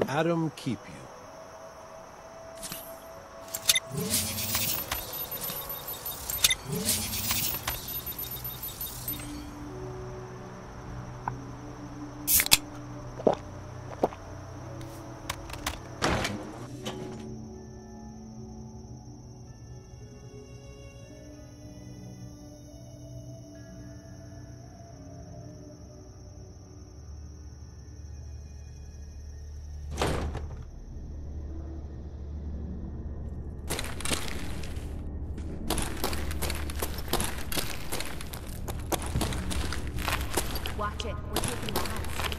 Adam keep you. Watch it. We're taking the house.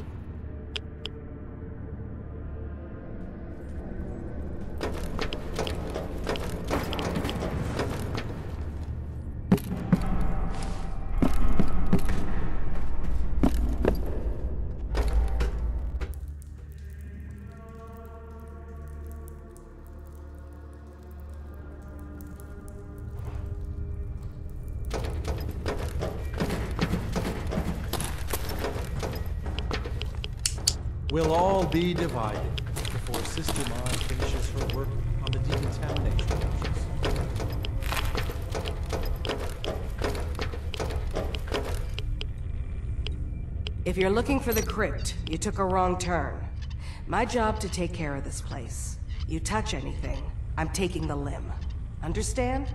We'll all be divided before Sister Mon finishes her work on the decontamination process. If you're looking for the crypt, you took a wrong turn. My job to take care of this place. You touch anything, I'm taking the limb. Understand?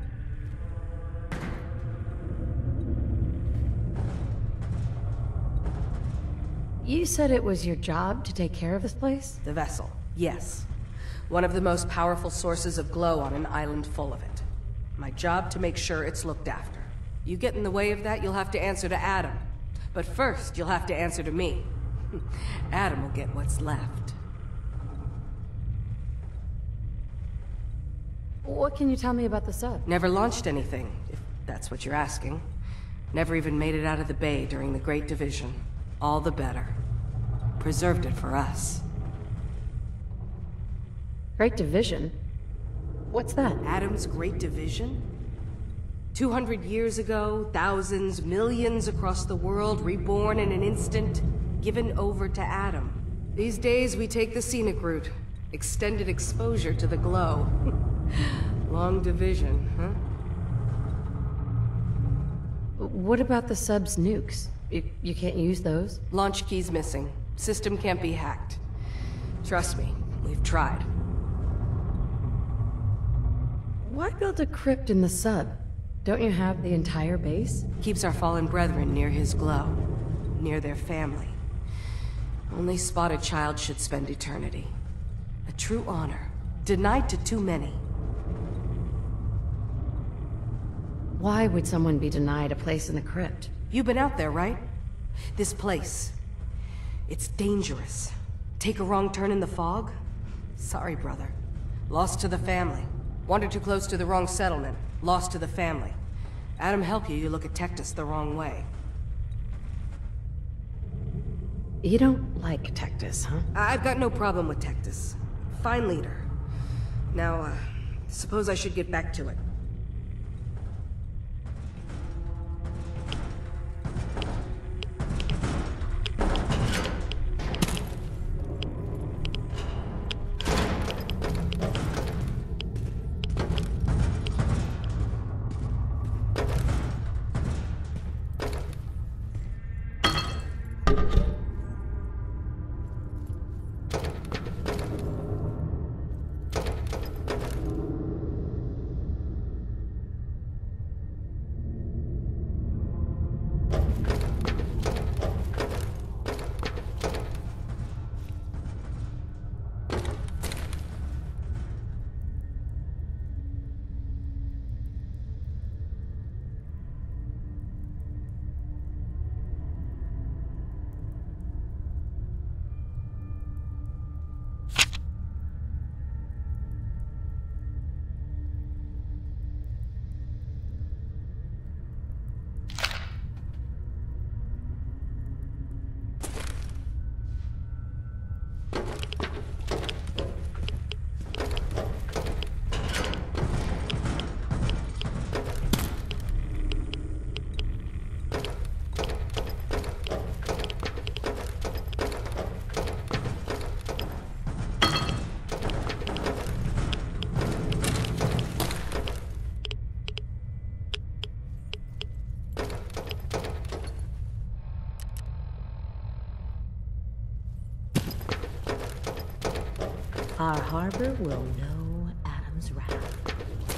You said it was your job to take care of this place? The vessel, yes. One of the most powerful sources of glow on an island full of it. My job to make sure it's looked after. You get in the way of that, you'll have to answer to Adam. But first, you'll have to answer to me. Adam will get what's left. What can you tell me about the sub? Never launched anything, if that's what you're asking. Never even made it out of the bay during the Great Division. All the better. Preserved it for us. Great Division? What's that? Adam's Great Division? 200 years ago, thousands, millions across the world, reborn in an instant, given over to Adam. These days, we take the scenic route. Extended exposure to the glow. Long division, huh? What about the sub's nukes? You can't use those? Launch key's missing. System can't be hacked. Trust me, we've tried. Why build a crypt in the sub? Don't you have the entire base? Keeps our fallen brethren near his glow. Near their family. Only spotted child should spend eternity. A true honor. Denied to too many. Why would someone be denied a place in the crypt? You've been out there, right? This place. It's dangerous. Take a wrong turn in the fog? Sorry, brother. Lost to the family. Wandered too close to the wrong settlement. Lost to the family. Adam help you, you look at Tectus the wrong way. You don't like Tectus, huh? I've got no problem with Tectus. Fine leader. Now, suppose I should get back to it. our harbor will know Adam's wrath.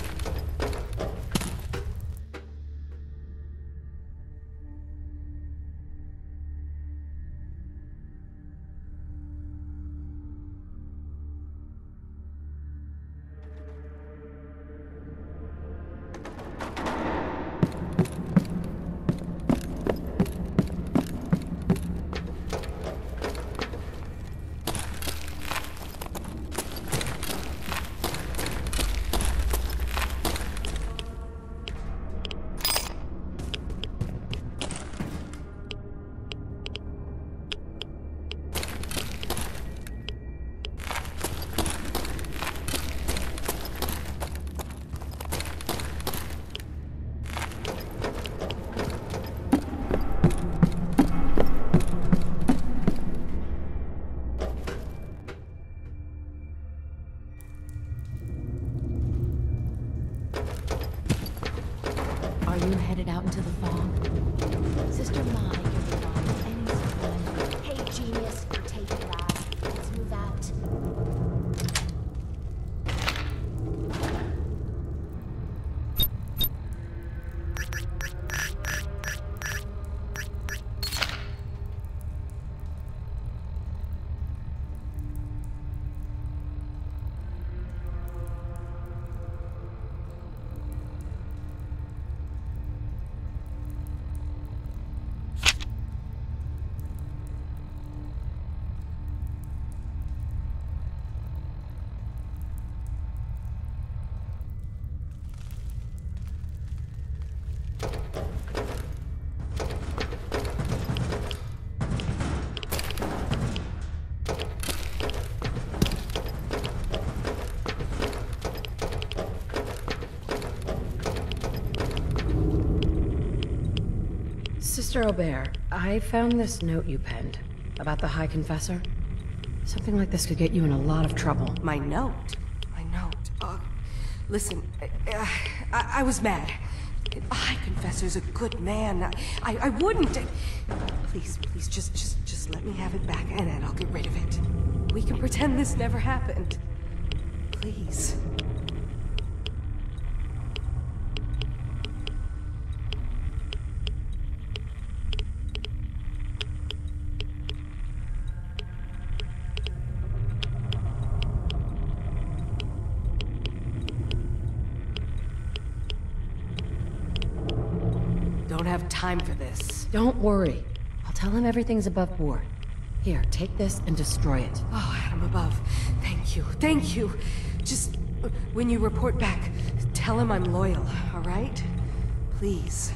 Are you headed out into the fog? Sister Ma, you're the any surprise. Hey, genius, you're taking that. Let's move out. Sister Aubert, I found this note you penned about the High Confessor. Something like this could get you in a lot of trouble. My note? My note? Listen, I was mad. The High Confessor's a good man. I wouldn't. Please, just let me have it back and I'll get rid of it. We can pretend this never happened. Please. Don't have time for this. Don't worry. I'll tell him everything's above board. Here, take this and destroy it. Oh, Adam above. Thank you. Thank you. Just when you report back, tell him I'm loyal, all right? Please.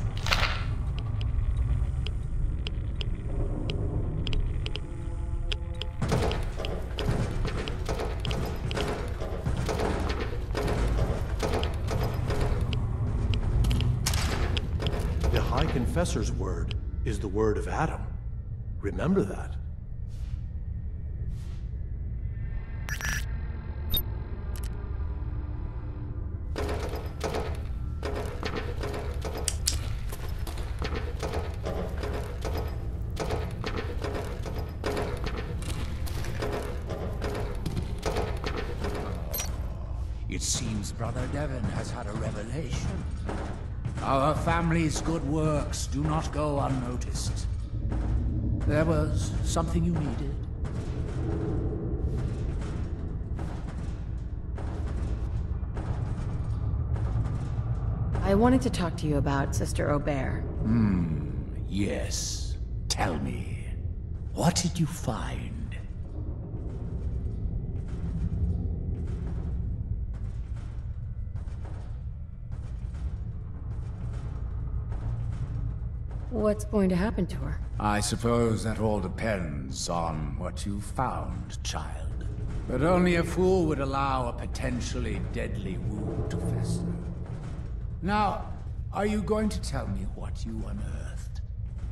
The High Confessor's word is the word of Adam. Remember that. It seems Brother Devon has had a revelation. Our family's good works do not go unnoticed. There was something you needed. I wanted to talk to you about Sister Aubert. Yes. Tell me, what did you find? What's going to happen to her? I suppose that all depends on what you found, child. But only a fool would allow a potentially deadly wound to fester. Now, are you going to tell me what you unearthed?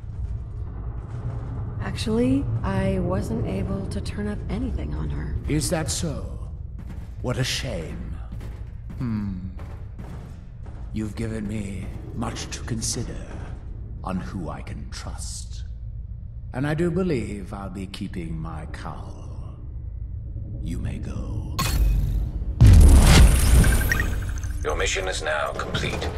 Actually, I wasn't able to turn up anything on her. Is that so? What a shame. You've given me much to consider on who I can trust. And I do believe I'll be keeping my cowl. You may go. Your mission is now complete.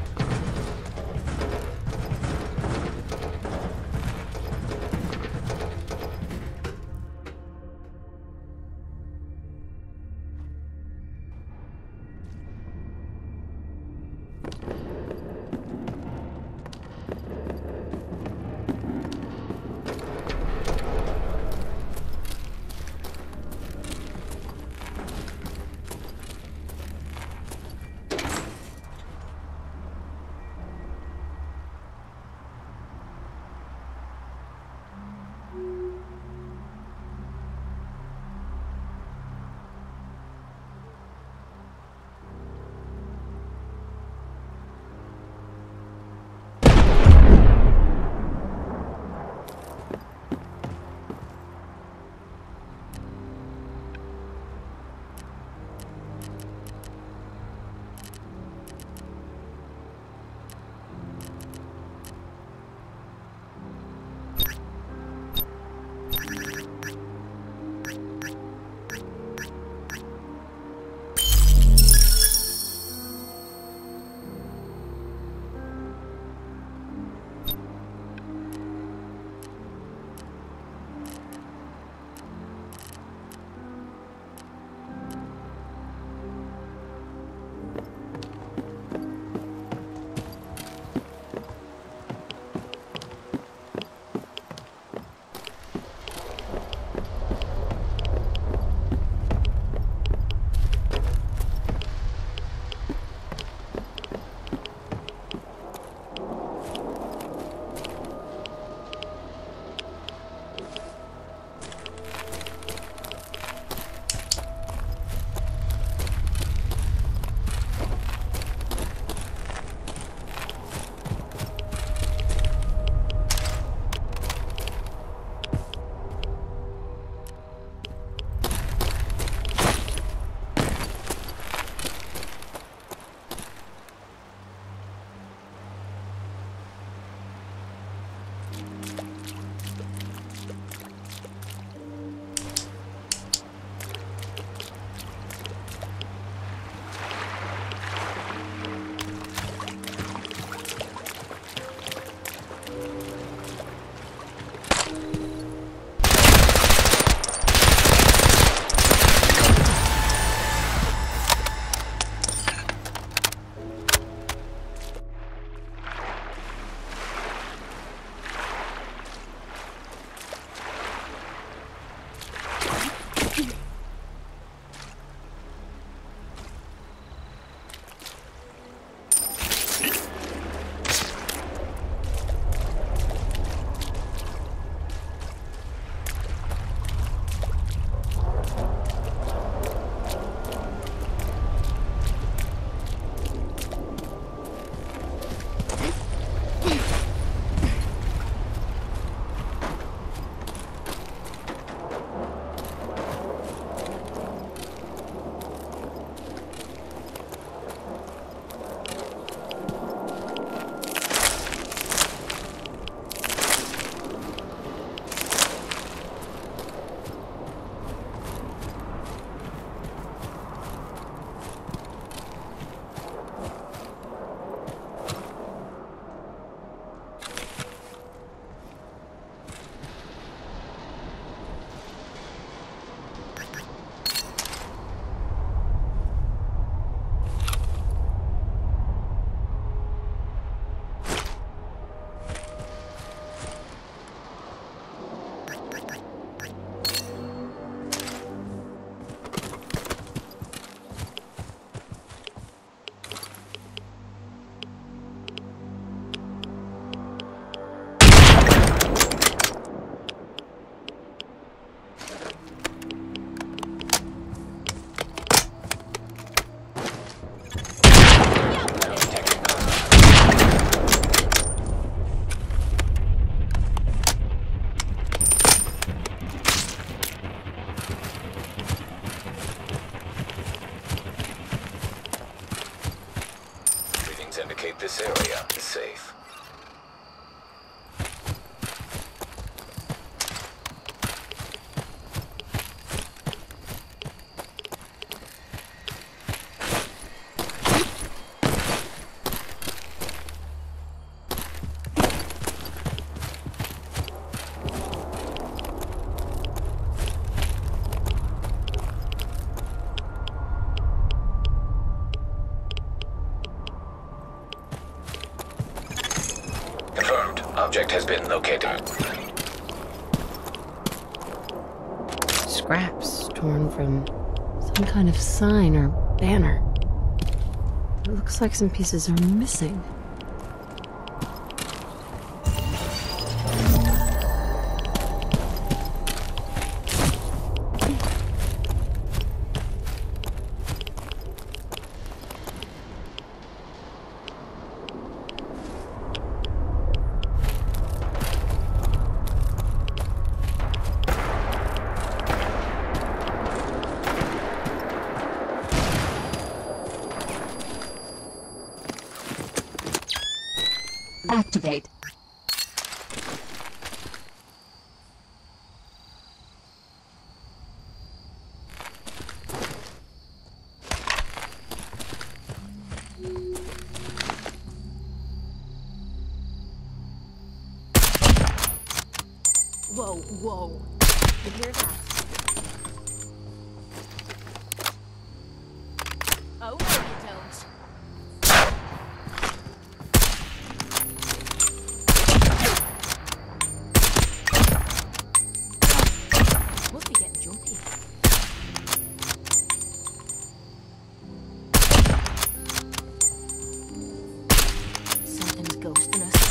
Indicate this area is safe. Object has been located. Scraps torn from some kind of sign or banner. It looks like some pieces are missing. Activate. Whoa, whoa. You hear that? Oh, no, you don't. Must be getting jumpy. Something's ghosting us.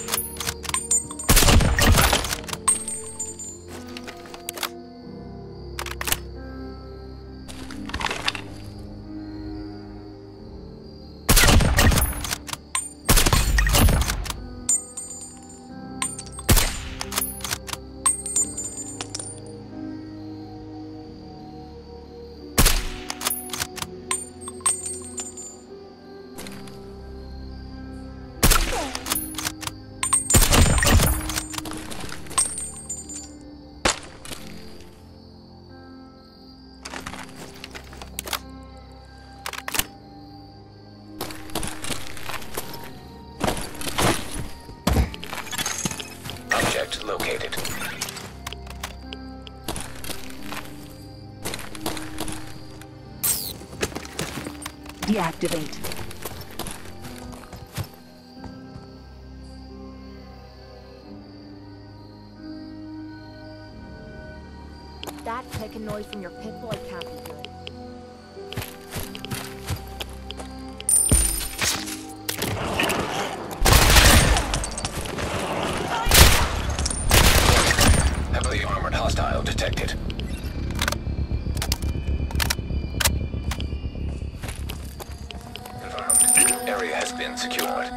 Object located. Deactivate. That clicking noise from your Pip-Boy can't be good. Heavily armored hostile detected. Confirmed. Area has been secured.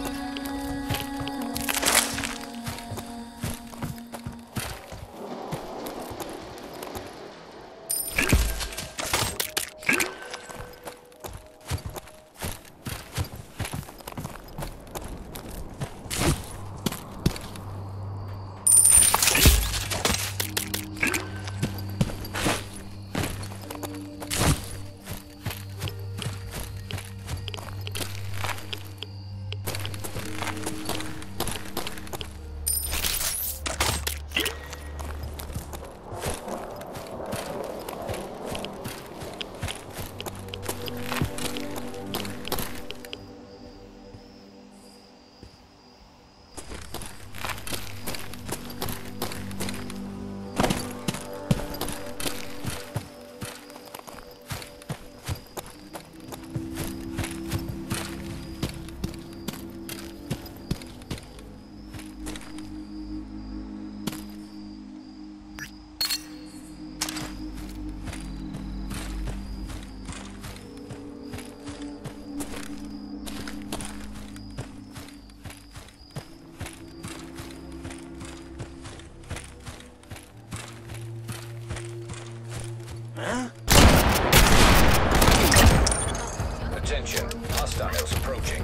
Attention, hostiles approaching.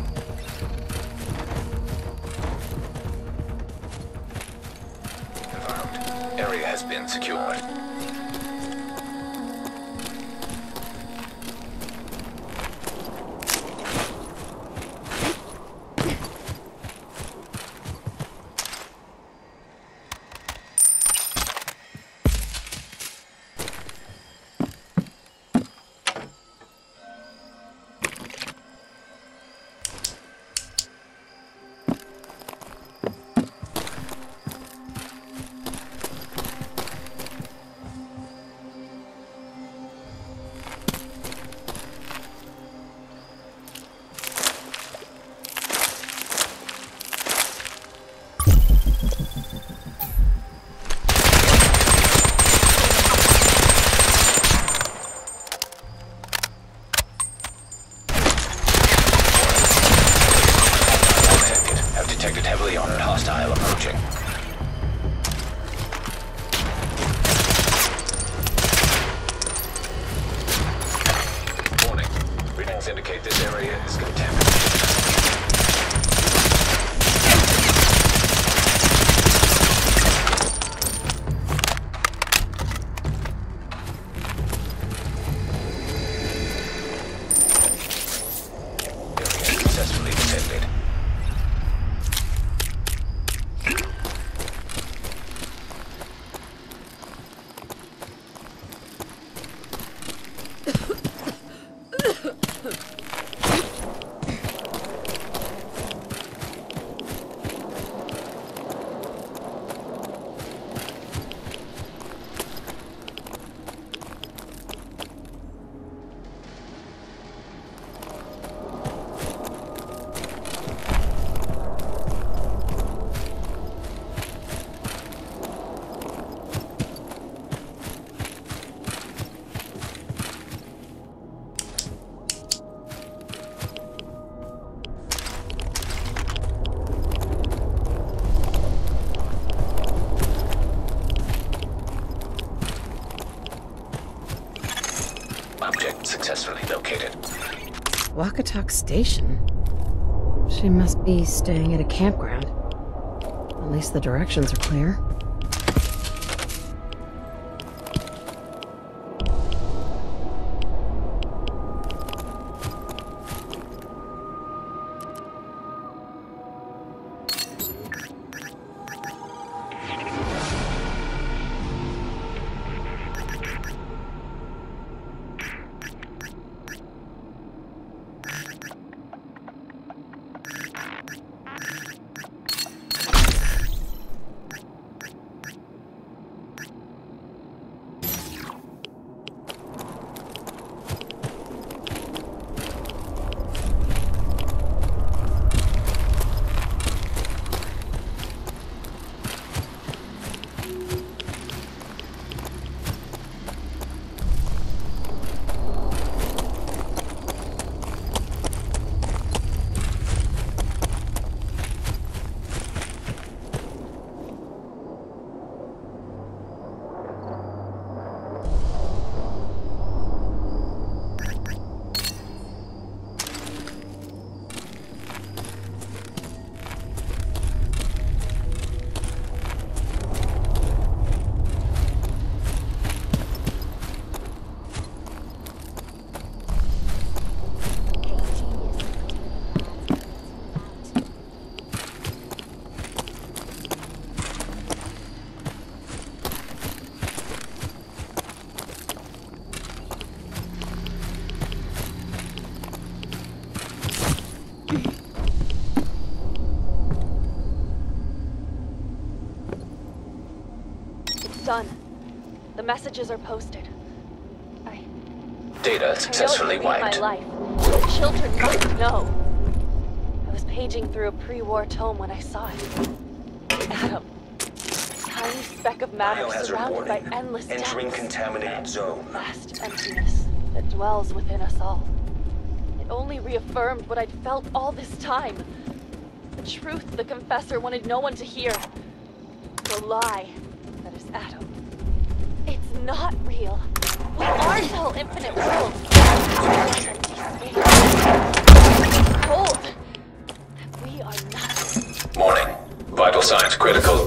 Confirmed. Area has been secured. Readings indicate this area is contaminated. Successfully detected. Object successfully located. Wakatak Station? She must be staying at a campground. At least the directions are clear. Done. The messages are posted. Data successfully I know it wiped. made my life. The children must know. I was paging through a pre-war tome when I saw it. Adam. A tiny speck of matter Biohazard surrounded by warning. endless Entering depths. contaminated zone. Vast emptiness that dwells within us all. It only reaffirmed what I'd felt all this time. The truth the Confessor wanted no one to hear. The lie that is Adam. It's not real. We are the whole infinite world. Cold. That we are nothing. Warning. Vital signs critical.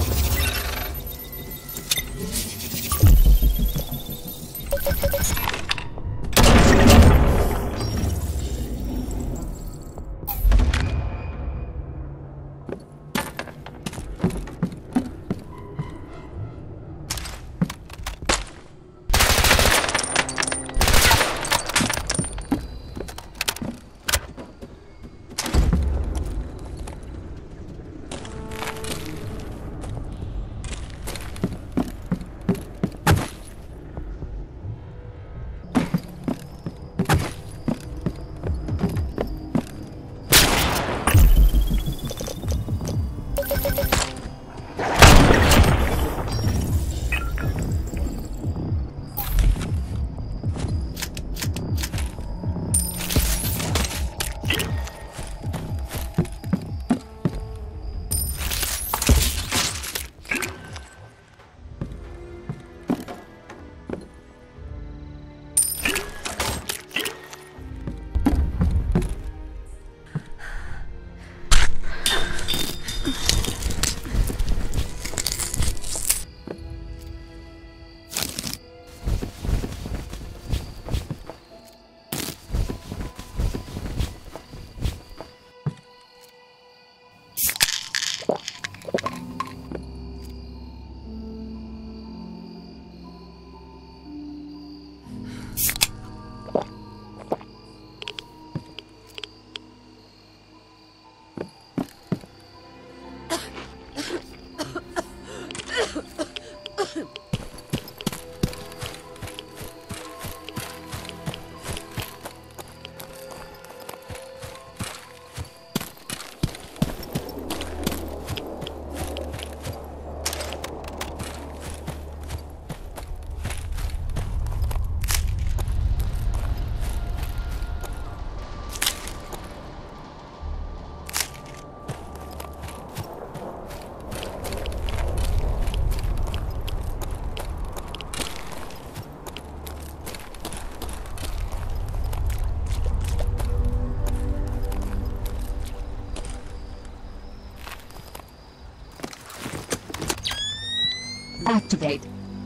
Activate.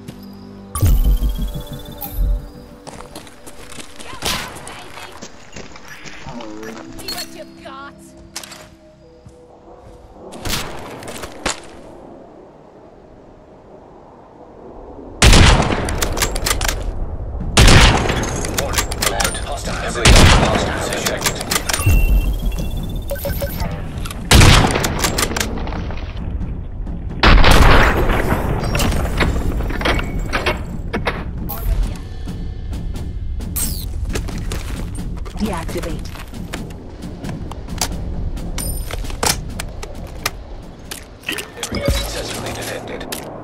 See what you've got. Warning. Alert. Hostile. Every hostiles ejected. Deactivate. Area successfully defended.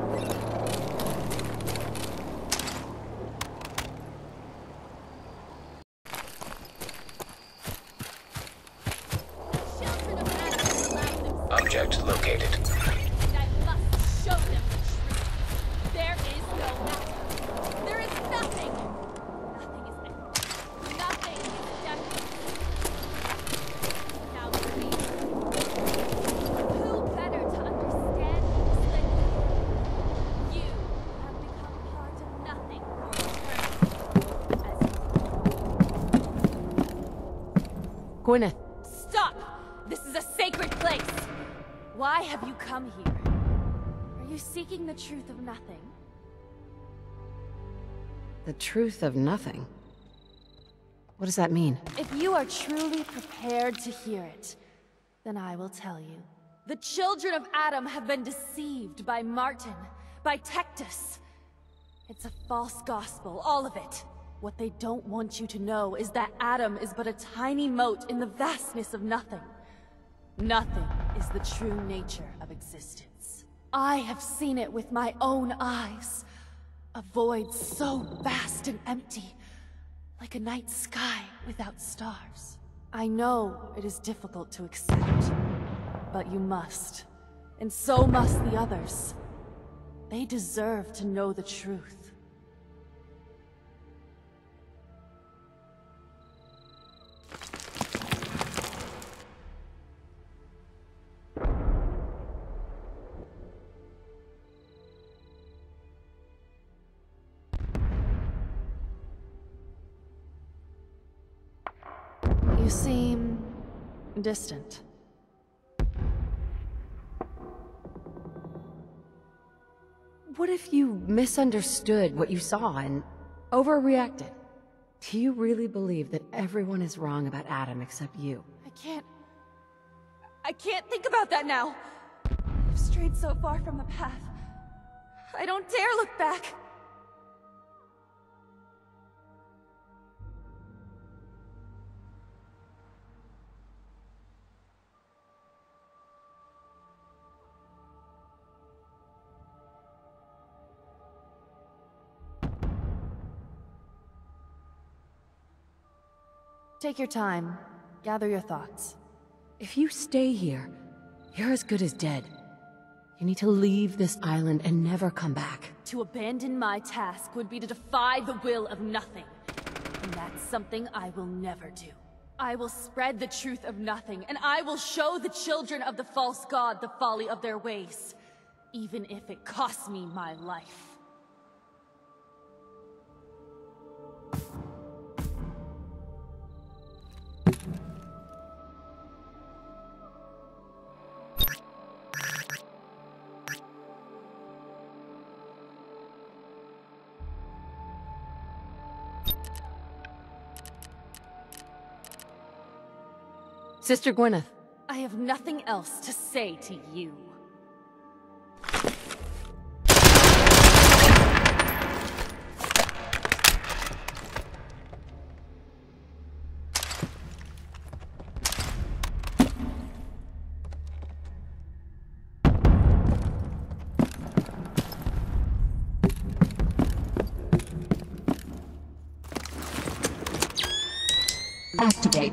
Children of Adam allowed them. Object located. And I must show them the truth. There is no matter. There is nothing. Nothing is empty. Nothing is definite. Now please. Who better to understand this than you? You have become part of nothing for eternity. Gwyneth, Stop! This is a sacred place! Why have you come here? Are you seeking the truth of nothing? The truth of nothing. What does that mean? If you are truly prepared to hear it, then I will tell you. The children of Adam have been deceived by Martin, by Tectus. It's a false gospel, all of it. What they don't want you to know is that Adam is but a tiny mote in the vastness of nothing. Nothing is the true nature of existence. I have seen it with my own eyes. A void so vast and empty, like a night sky without stars. I know it is difficult to accept, but you must. And so must the others. They deserve to know the truth. You seem distant. What if you misunderstood what you saw and overreacted? Do you really believe that everyone is wrong about Adam except you? I can't think about that now. I've strayed so far from the path. I don't dare look back. Take your time. Gather your thoughts. If you stay here, you're as good as dead. You need to leave this island and never come back. To abandon my task would be to defy the will of nothing. And that's something I will never do. I will spread the truth of nothing, and I will show the children of the false god the folly of their ways, even if it costs me my life. Sister Gwyneth. I have nothing else to say to you. Activate.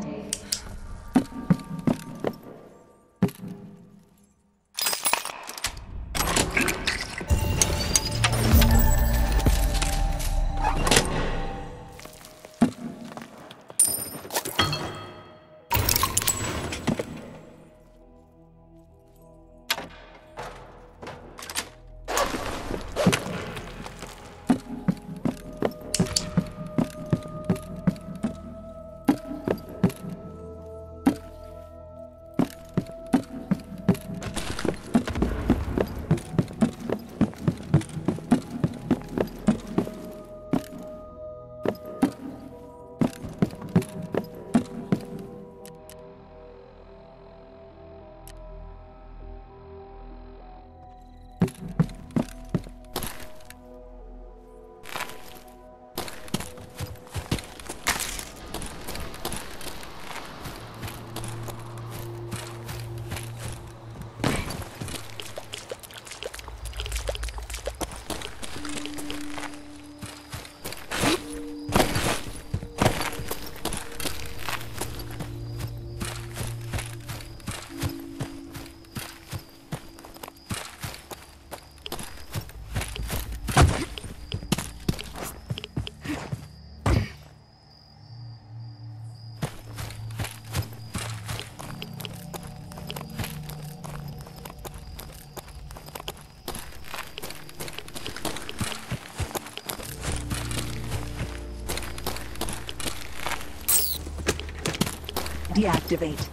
Deactivate.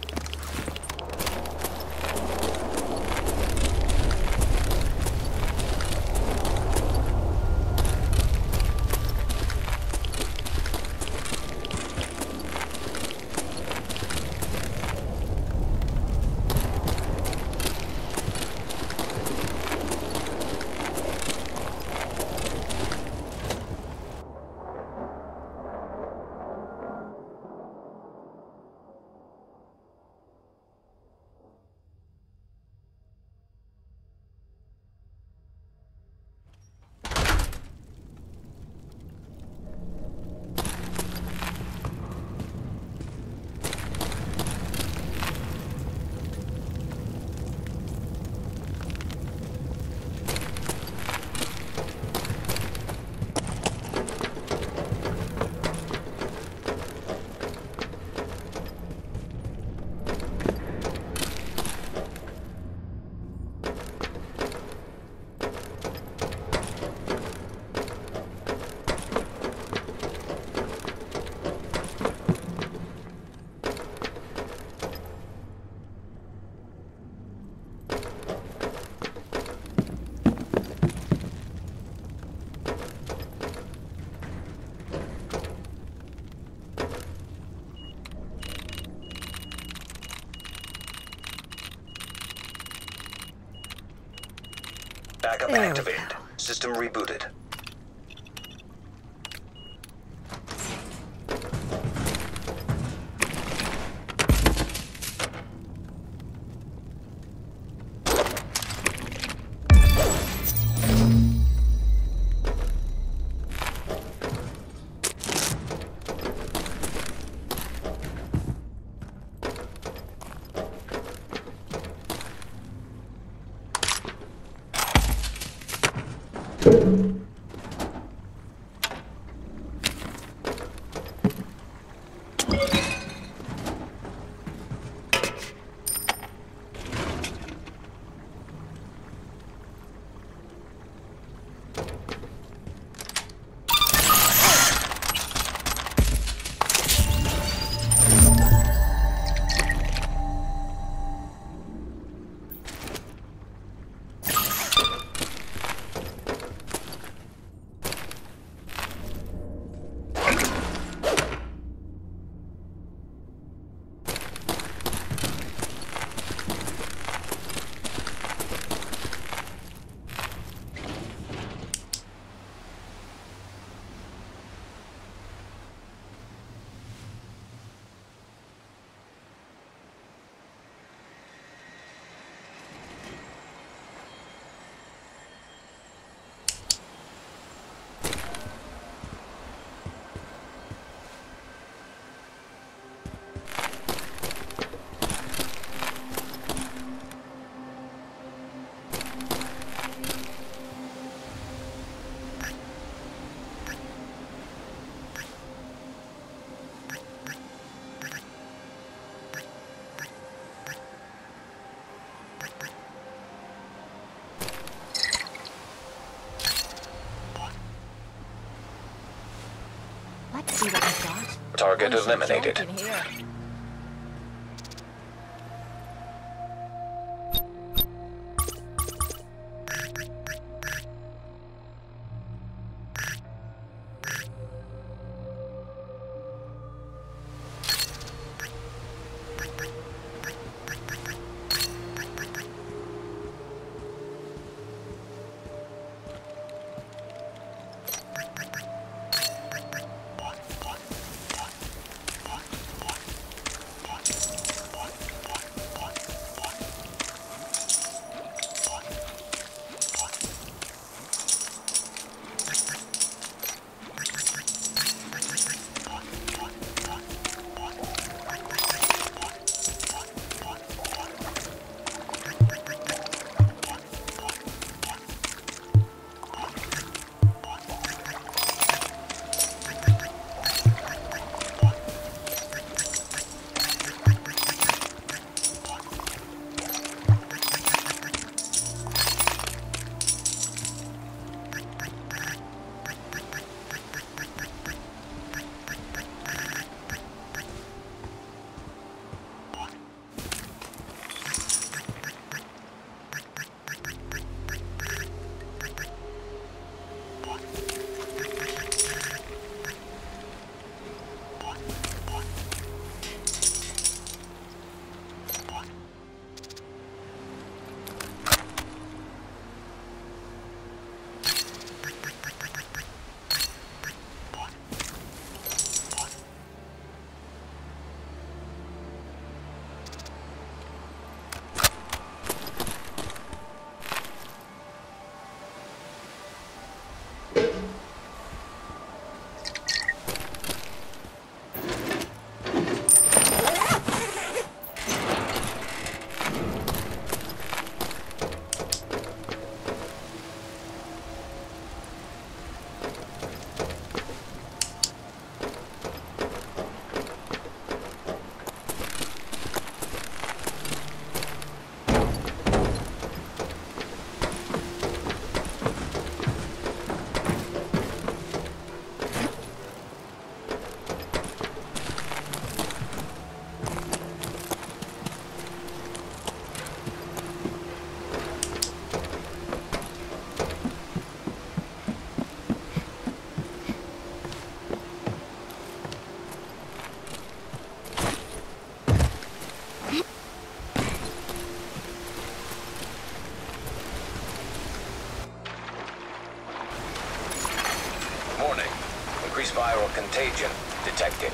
Backup activated. System rebooted. Let's see what we've got. Target There's some eliminated. junk in here. Contagion detected.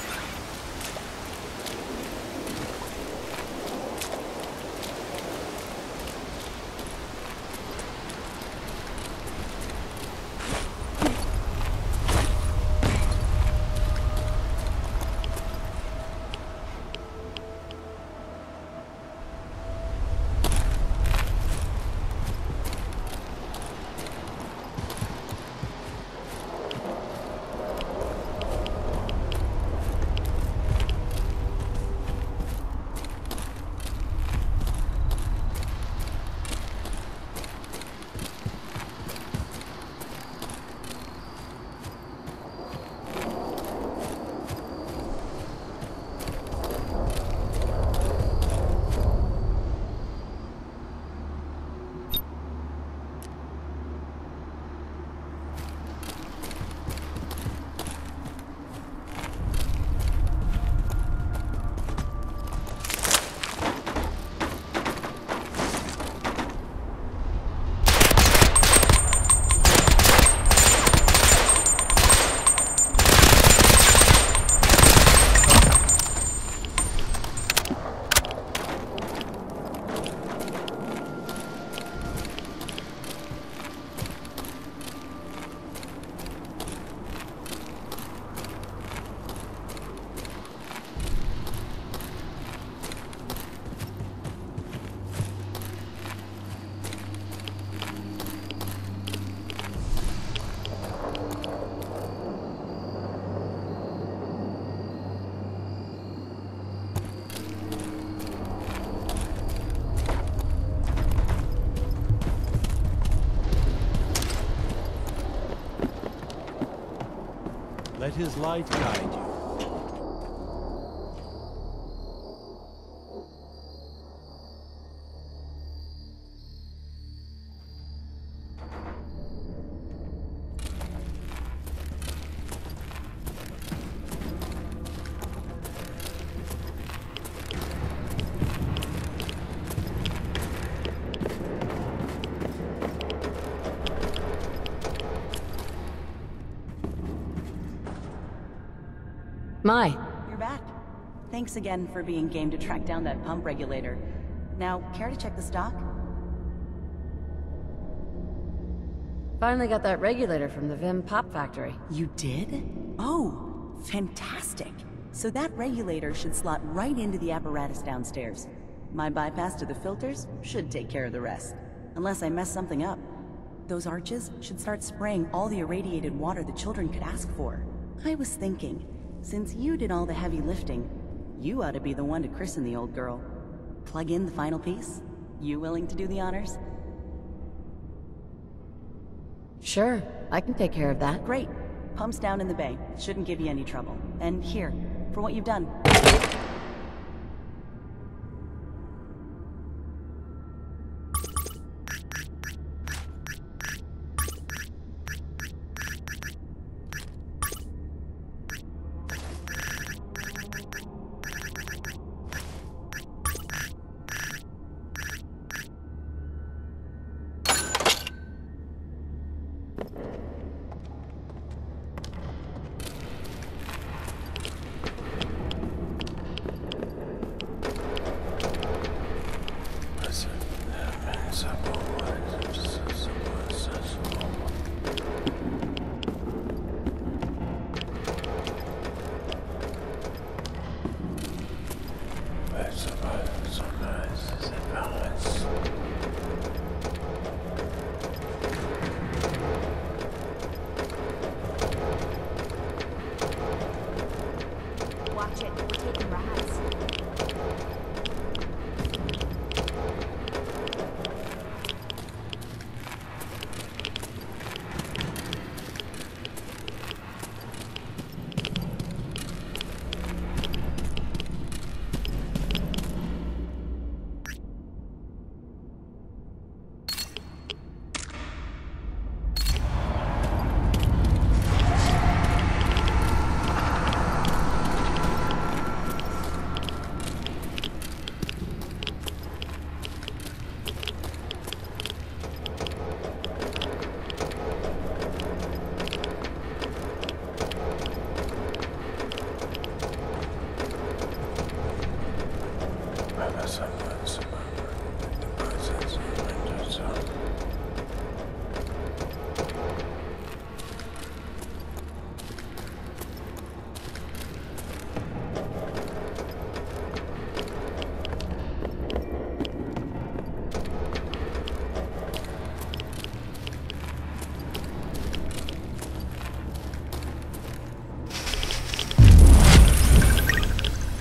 Let his light guide you. Mai. You're back. Thanks again for being game to track down that pump regulator. Now, care to check the stock? Finally got that regulator from the Vim Pop Factory. You did? Oh, fantastic. So that regulator should slot right into the apparatus downstairs. My bypass to the filters should take care of the rest. Unless I mess something up. Those arches should start spraying all the irradiated water the children could ask for. I was thinking, since you did all the heavy lifting, you ought to be the one to christen the old girl. Plug in the final piece? You willing to do the honors? Sure, I can take care of that. Great. Pump's down in the bay. Shouldn't give you any trouble. And here, for what you've done.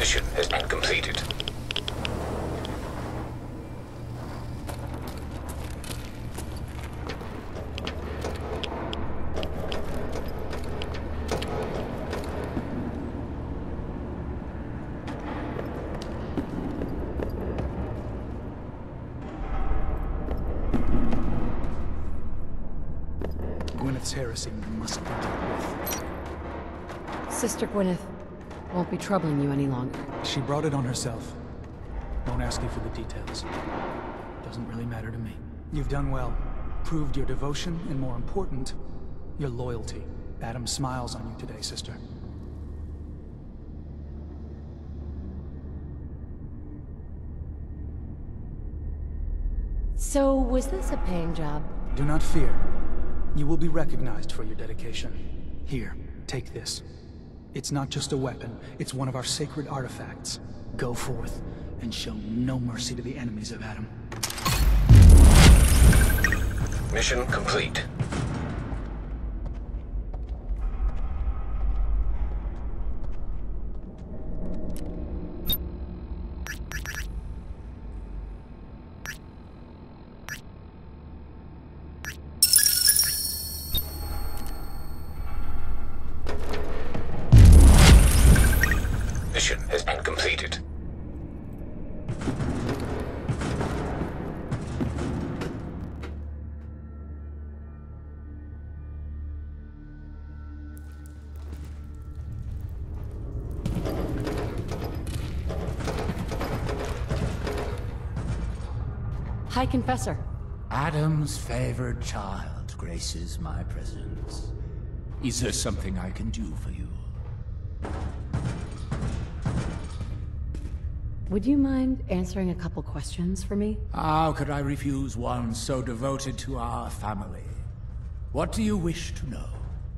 Mission has been completed. Gwyneth's heresy must be dealt with. Sister Gwyneth won't be troubling you any longer. She brought it on herself. Won't ask you for the details. Doesn't really matter to me. You've done well. Proved your devotion, and more important, your loyalty. Adam smiles on you today, sister. So, was this a paying job? Do not fear. You will be recognized for your dedication. Here, take this. It's not just a weapon, it's one of our sacred artifacts. Go forth, and show no mercy to the enemies of Adam. Mission complete. Mission has been completed. High Confessor. Adam's favored child graces my presence. Is there something I can do for you? Would you mind answering a couple questions for me? How could I refuse one so devoted to our family? What do you wish to know?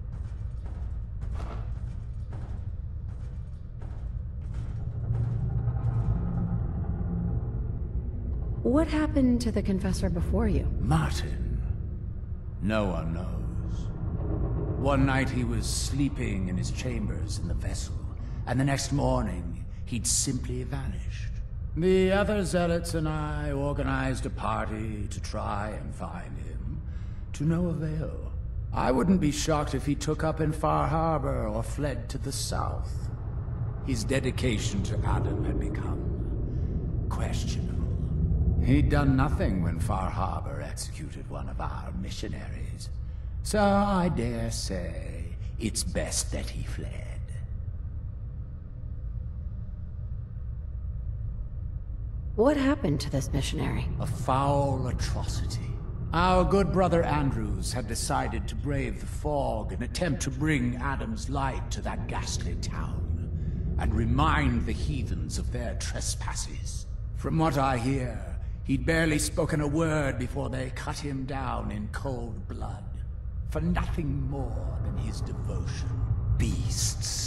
What happened to the Confessor before you? Martin. No one knows. One night he was sleeping in his chambers in the vessel, and the next morning he'd simply vanished. The other zealots and I organized a party to try and find him, to no avail. I wouldn't be shocked if he took up in Far Harbor or fled to the south. His dedication to Adam had become questionable. He'd done nothing when Far Harbor executed one of our missionaries, so I dare say it's best that he fled. What happened to this missionary? A foul atrocity. Our good brother Andrews had decided to brave the fog and attempt to bring Adam's light to that ghastly town, and remind the heathens of their trespasses. From what I hear, he'd barely spoken a word before they cut him down in cold blood, for nothing more than his devotion. Beasts.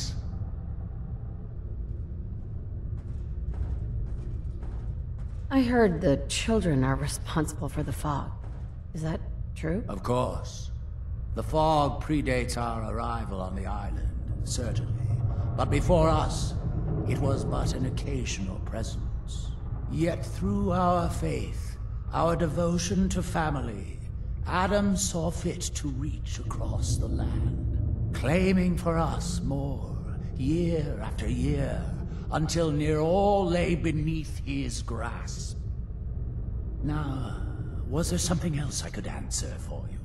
I heard the children are responsible for the fog. Is that true? Of course. The fog predates our arrival on the island, certainly. But before us, it was but an occasional presence. Yet through our faith, our devotion to family, Adam saw fit to reach across the land, claiming for us more, year after year, until near all lay beneath his grasp. Now, was there something else I could answer for you?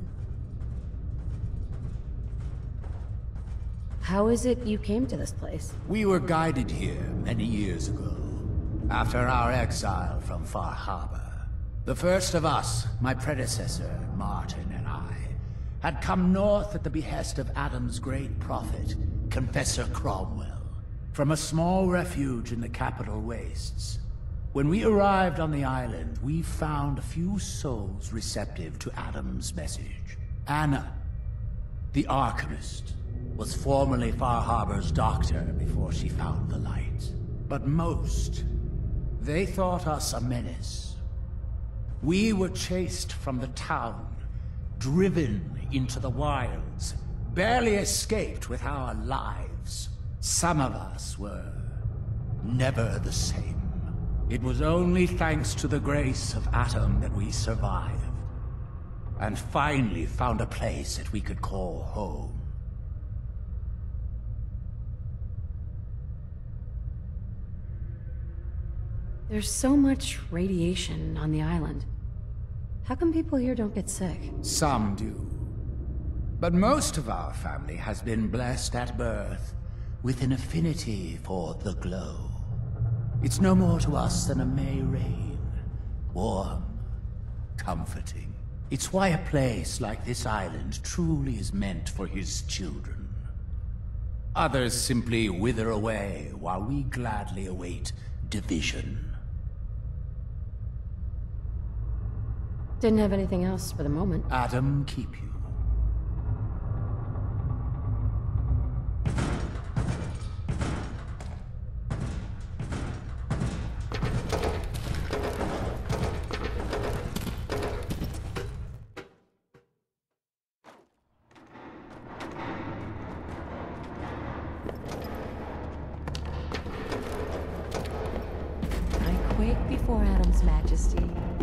How is it you came to this place? We were guided here many years ago, after our exile from Far Harbor. The first of us, my predecessor, Martin, and I, had come north at the behest of Adam's great prophet, Confessor Cromwell, from a small refuge in the capital wastes. When we arrived on the island, we found a few souls receptive to Adam's message. Anna, the Arcanist, was formerly Far Harbor's doctor before she found the light. But most, they thought us a menace. We were chased from the town, driven into the wilds, barely escaped with our lives. Some of us were never the same. It was only thanks to the grace of Atom that we survived, and finally found a place that we could call home. There's so much radiation on the island. How come people here don't get sick? Some do. But most of our family has been blessed at birth with an affinity for the glow. It's no more to us than a May rain. Warm, comforting. It's why a place like this island truly is meant for his children. Others simply wither away while we gladly await division. Didn't have anything else for the moment. Adam keep you. I quake before Adam's majesty.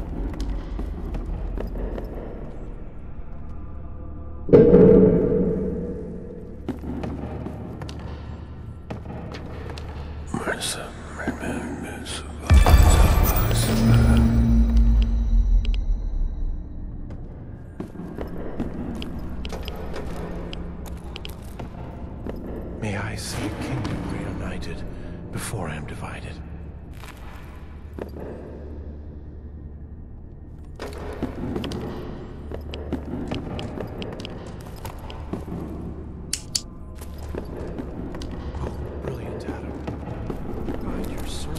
May I see a kingdom reunited before I am divided. Brilliant, Adam. Guide your servant.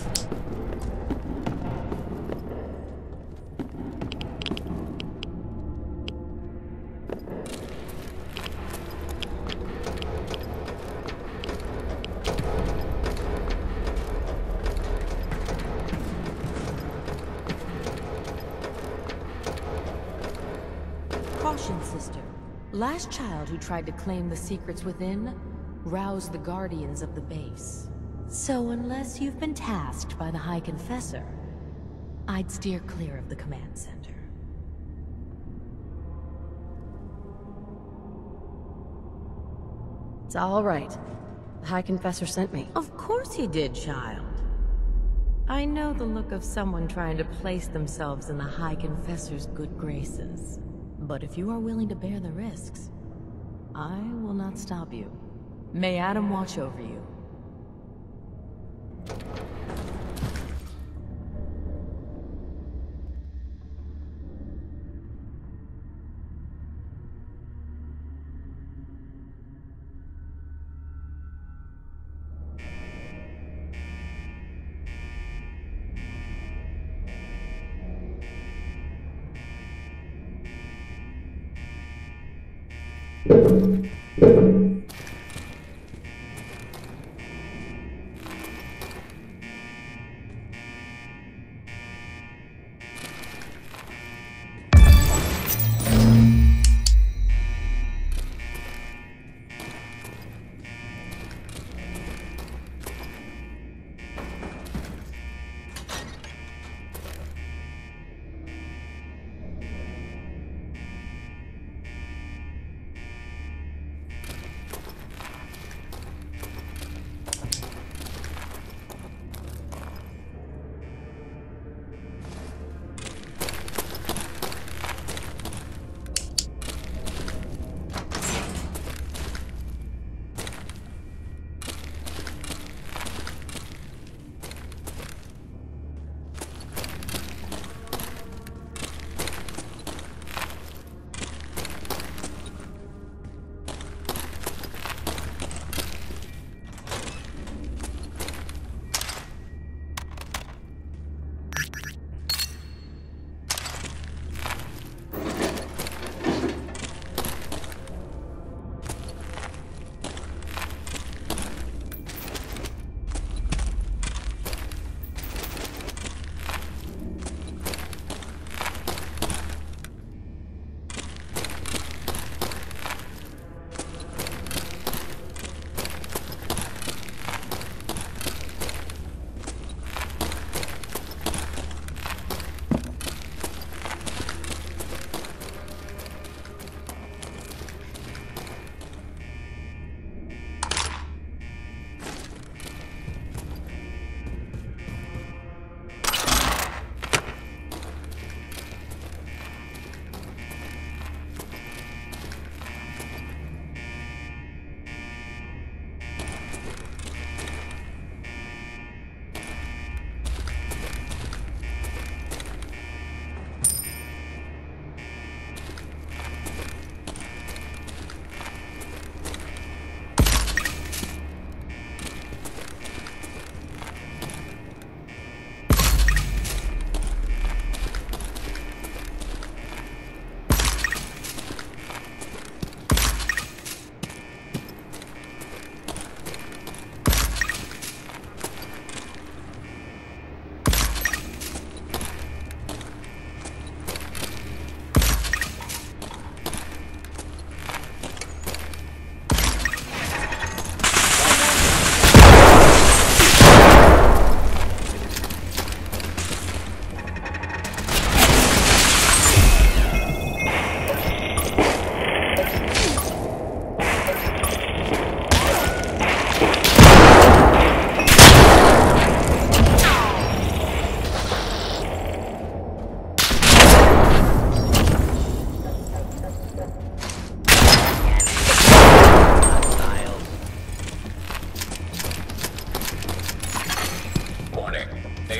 Caution, sister. Last child who tried to claim the secrets within roused the guardians of the base. So unless you've been tasked by the High Confessor, I'd steer clear of the command center. It's all right. The High Confessor sent me. Of course he did, child. I know the look of someone trying to place themselves in the High Confessor's good graces. But if you are willing to bear the risks, I will not stop you. May Adam watch over you.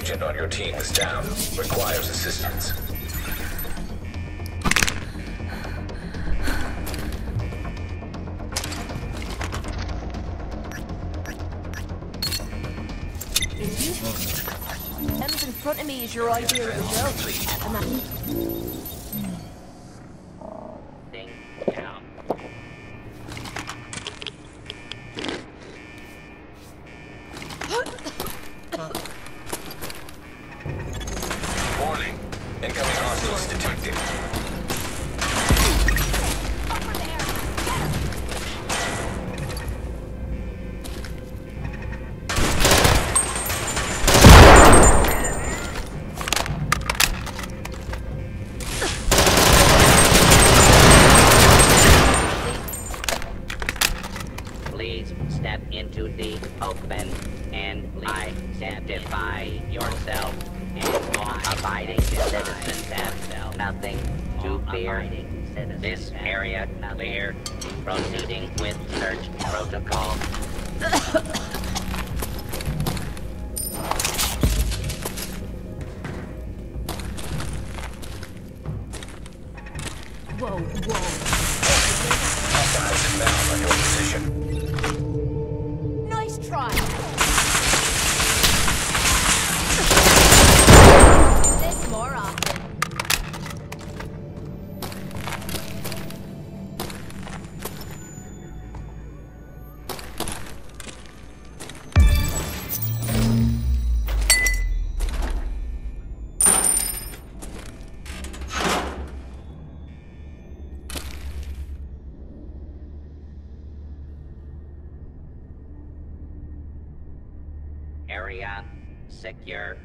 agent on your team is down. Requires assistance. M's in front of me is your idea of a joke. And that... Warning. Incoming hostiles detected. Please step into the open and identify yourself. And all abiding citizens have nothing to fear. This area clear. Proceeding with search protocol. Whoa, whoa. Hostiles inbound on your position. Nice try. Do this more often. Area secure.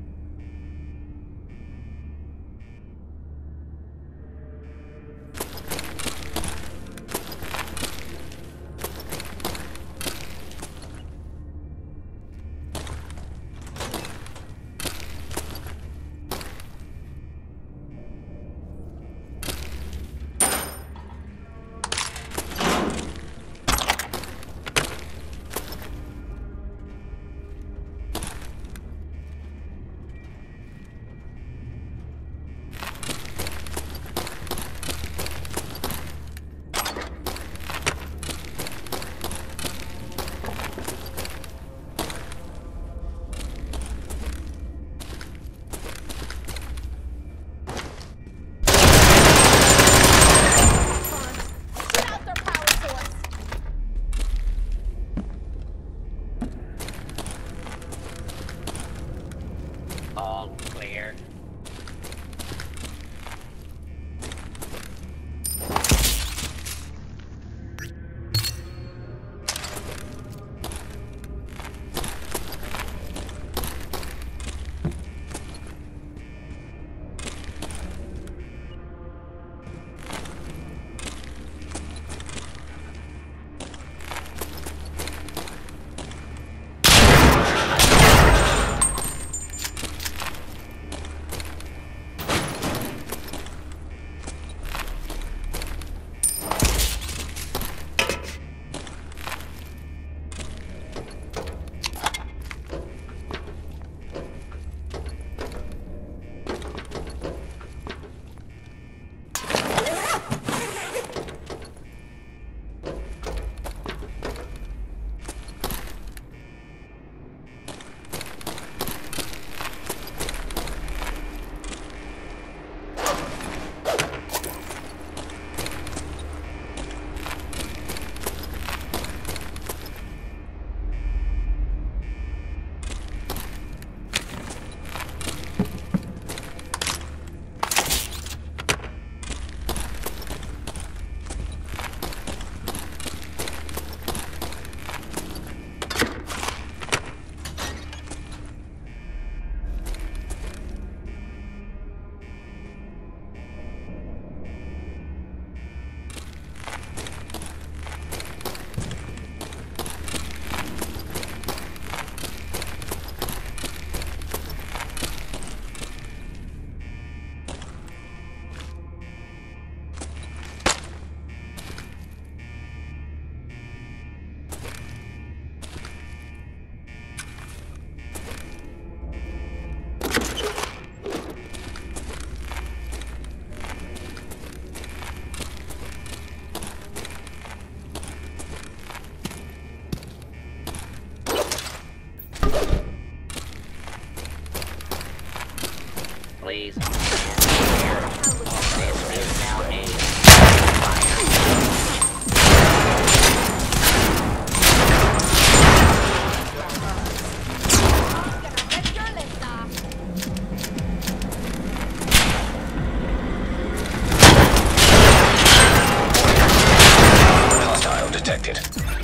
All clear. please. Stand clear. This is now a Hostile detected.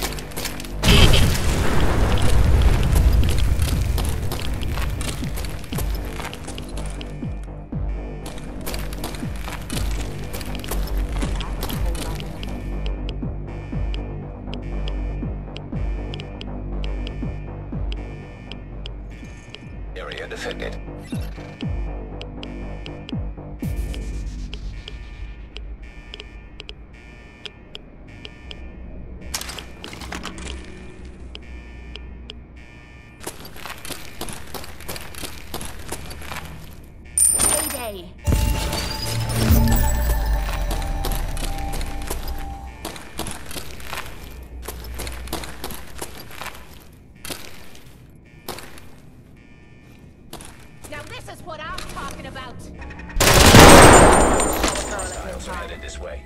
Area defended. Payday. Now this is what I'm talking about. Hostiles are headed this way.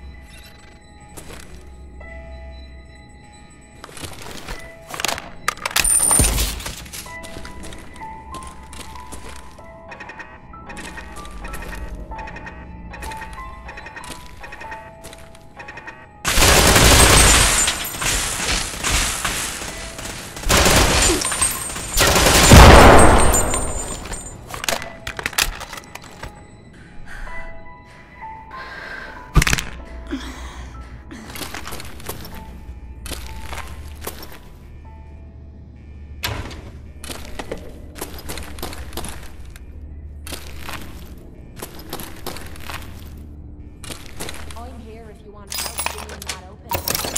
I'm here if you want help getting that open.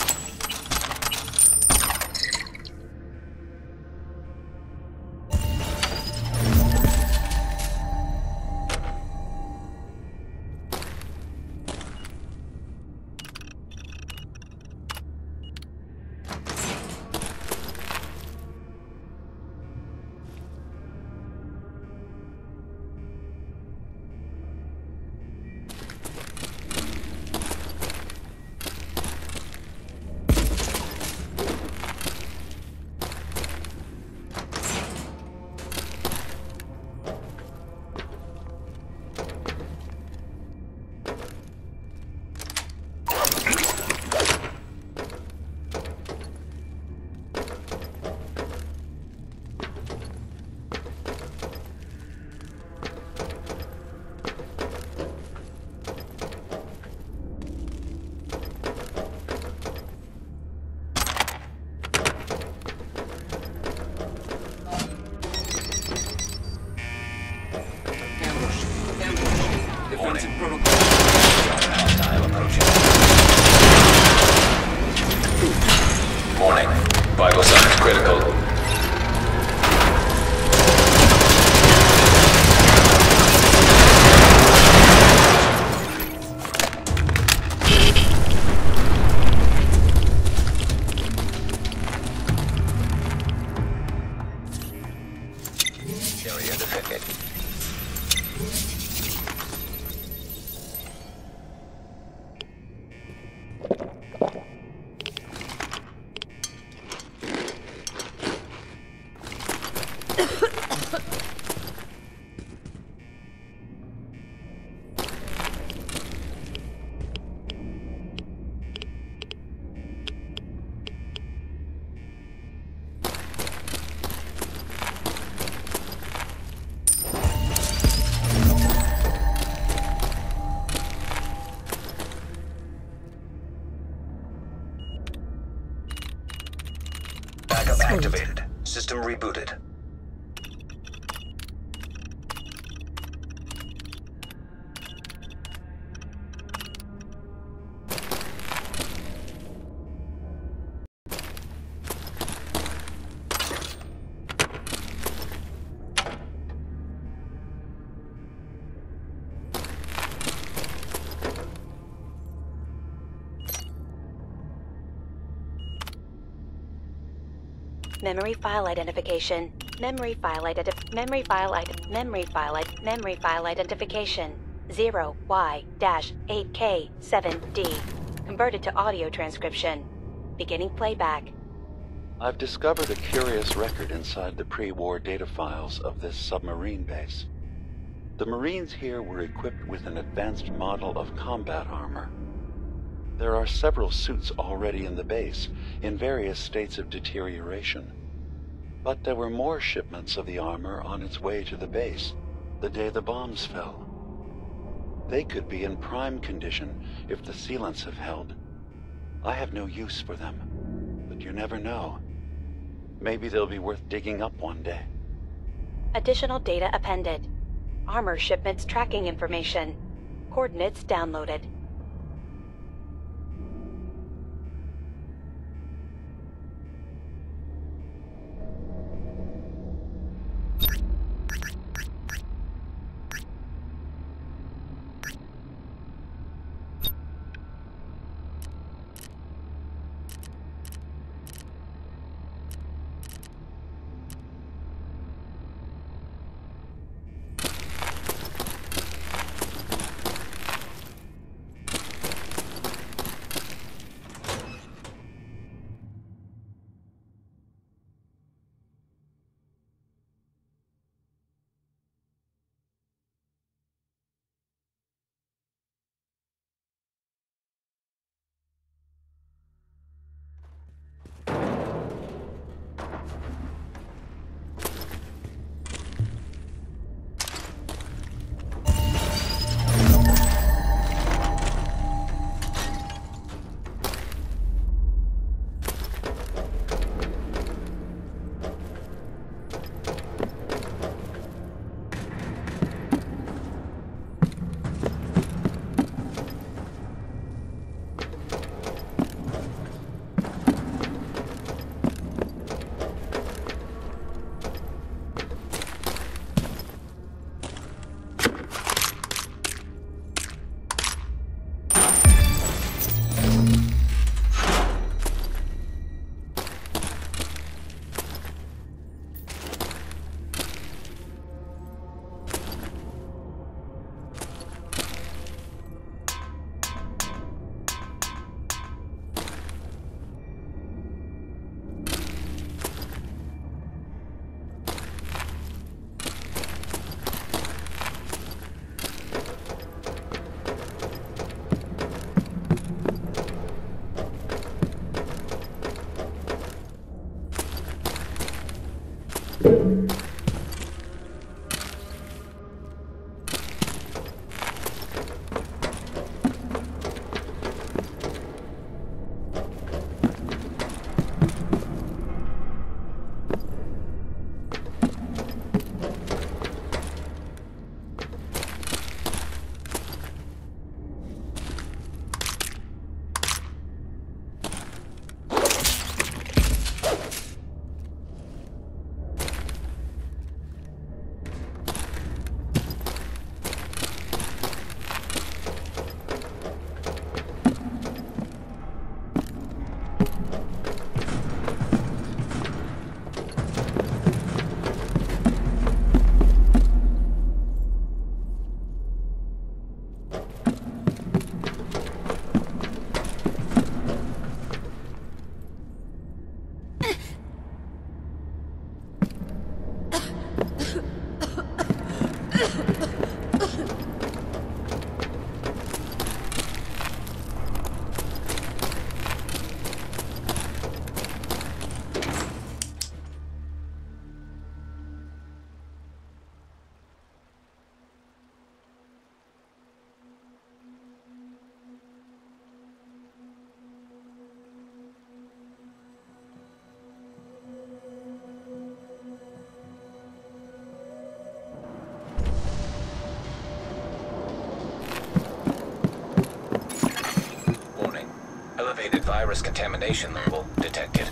Defensive protocol. Hostile approaching. Warning. Vital signs critical. Area defended. Backup activated. System rebooted. Memory file identification Memory file identification 0Y-8K7D. Converted to audio transcription. Beginning playback. I've discovered a curious record inside the pre-war data files of this submarine base. The Marines here were equipped with an advanced model of combat armor. There are several suits already in the base, in various states of deterioration. But there were more shipments of the armor on its way to the base, the day the bombs fell. They could be in prime condition if the sealants have held. I have no use for them, but you never know. Maybe they'll be worth digging up one day. Additional data appended. Armor shipments tracking information. Coordinates downloaded. Virus contamination level detected.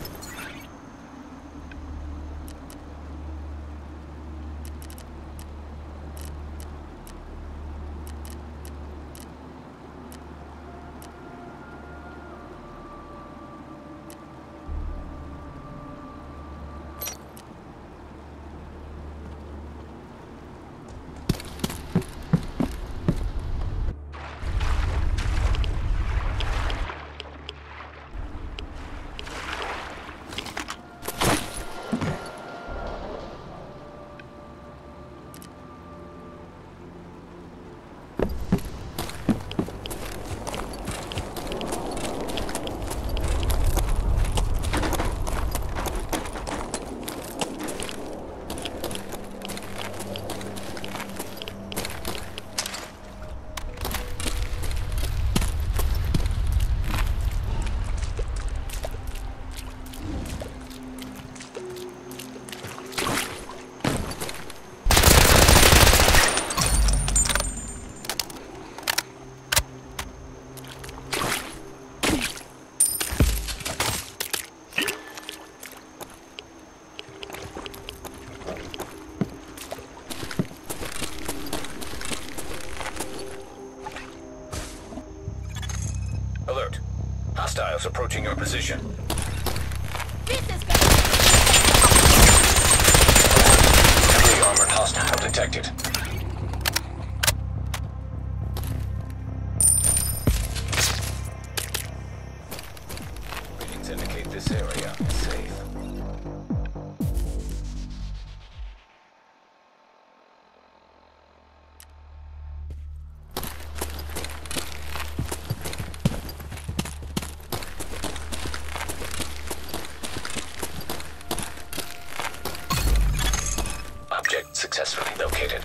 hostiles approaching your position. Heavily armored hostile detected. Readings indicate this area is safe. Object successfully located.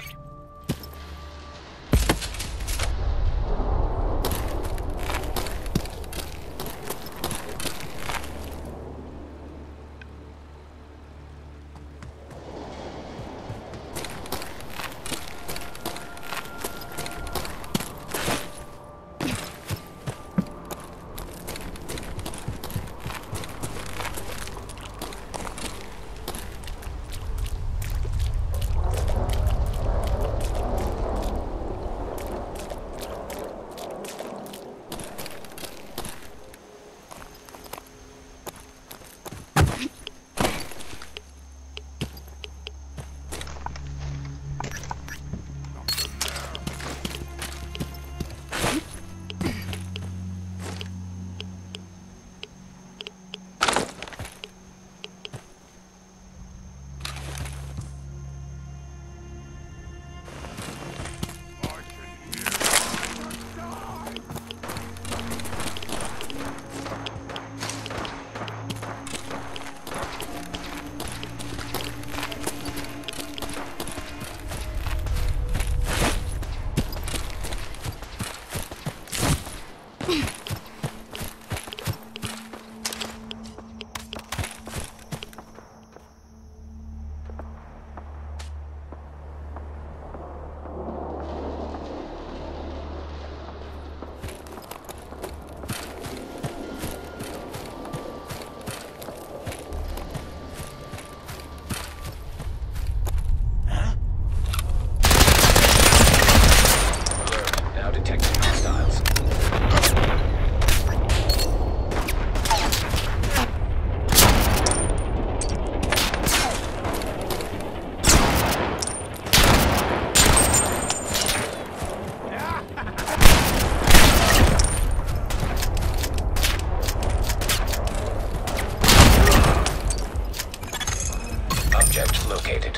Object located.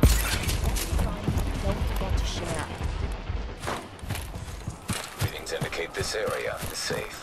Don't forget to share. Readings indicate this area is safe.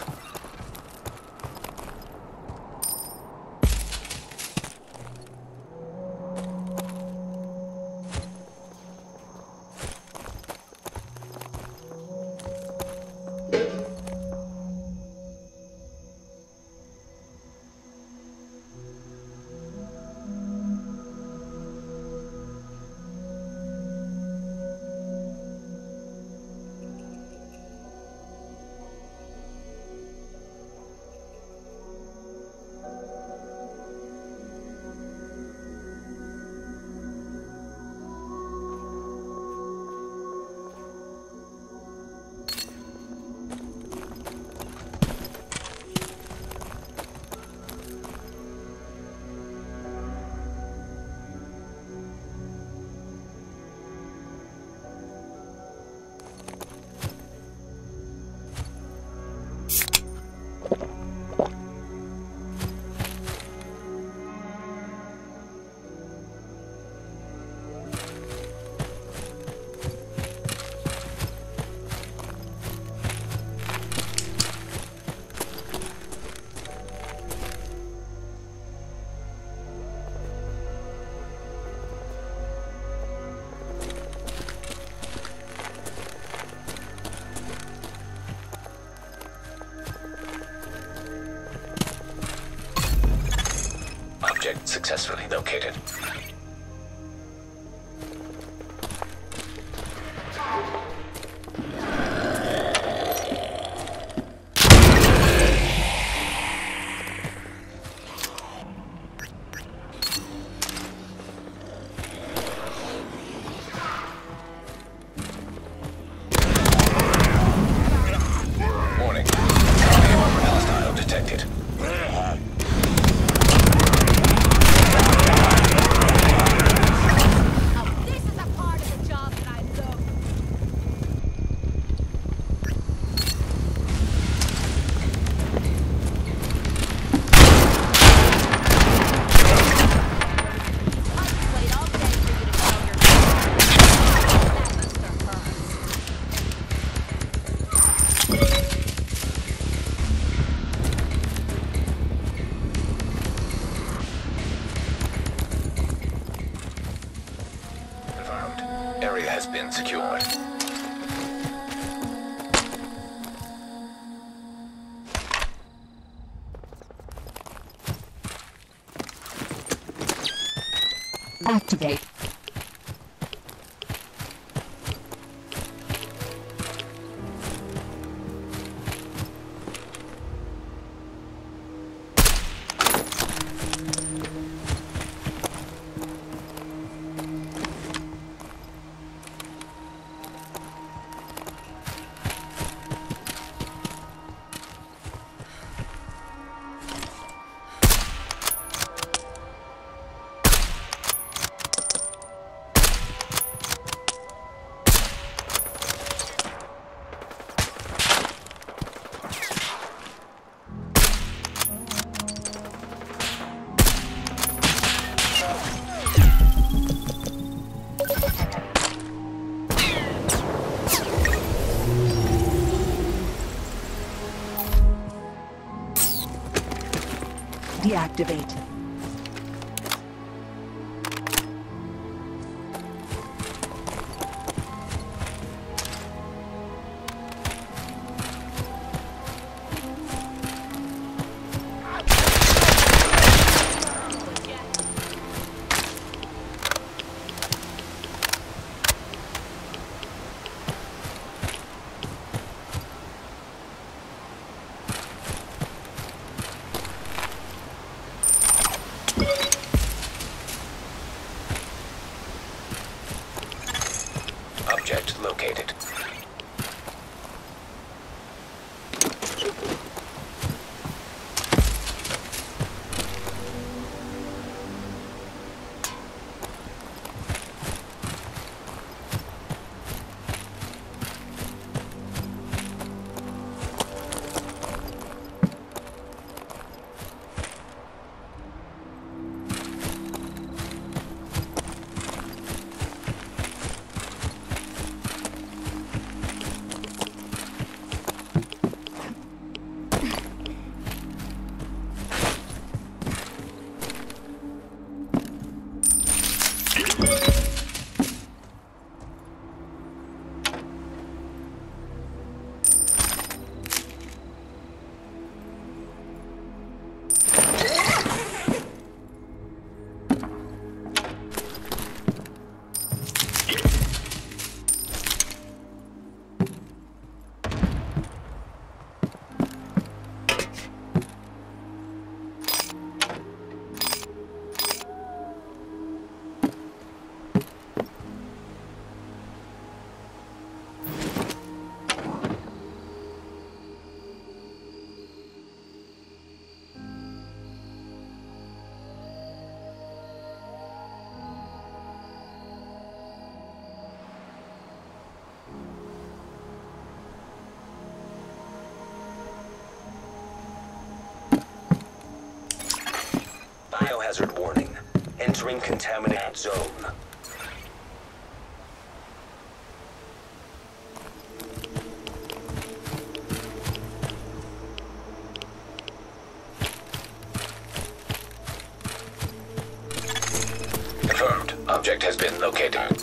Object successfully located. Warning. Hostile detected. Area has been secured. Activate. Deactivate. Object located. Biohazard warning. Entering contaminated zone. Confirmed. Object has been located.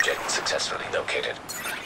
Object successfully located.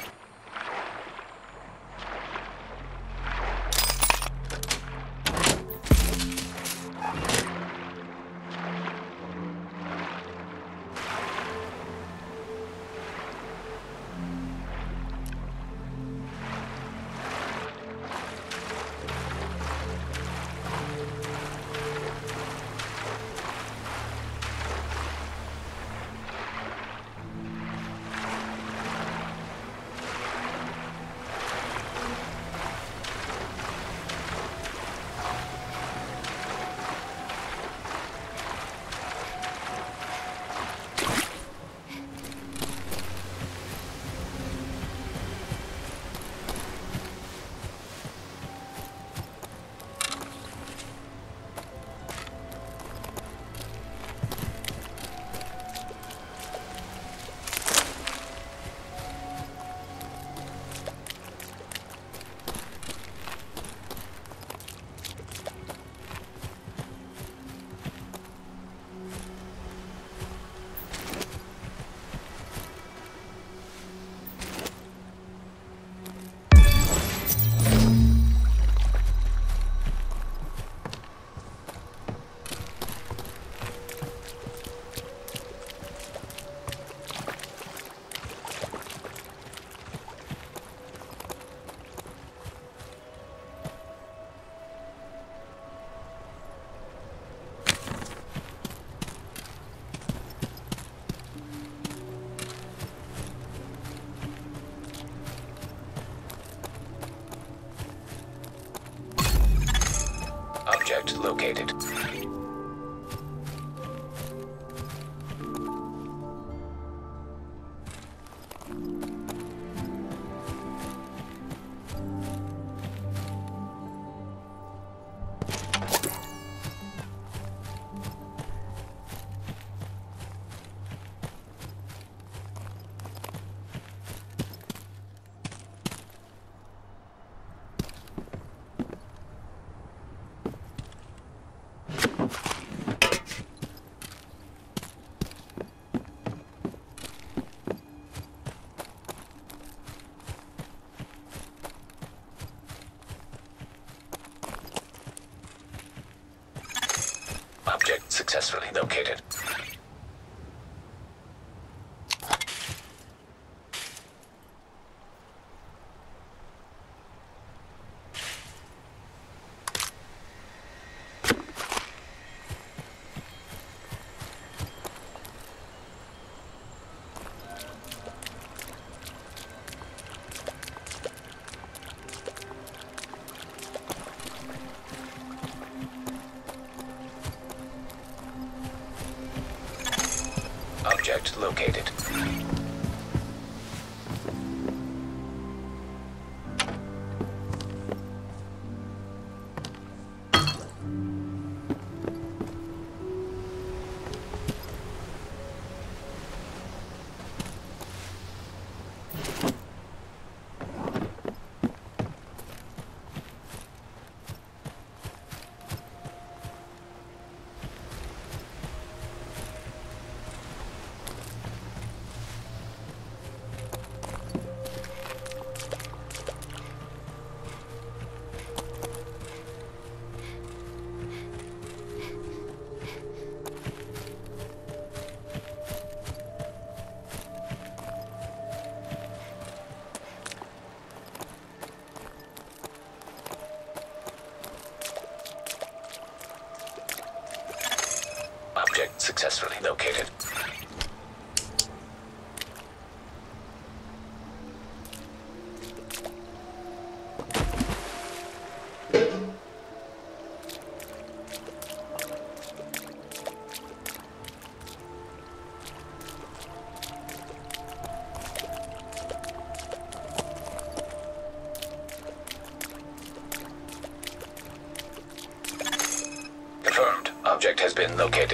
Object located. Object successfully located. Object located. Object successfully located. Confirmed. Object has been located.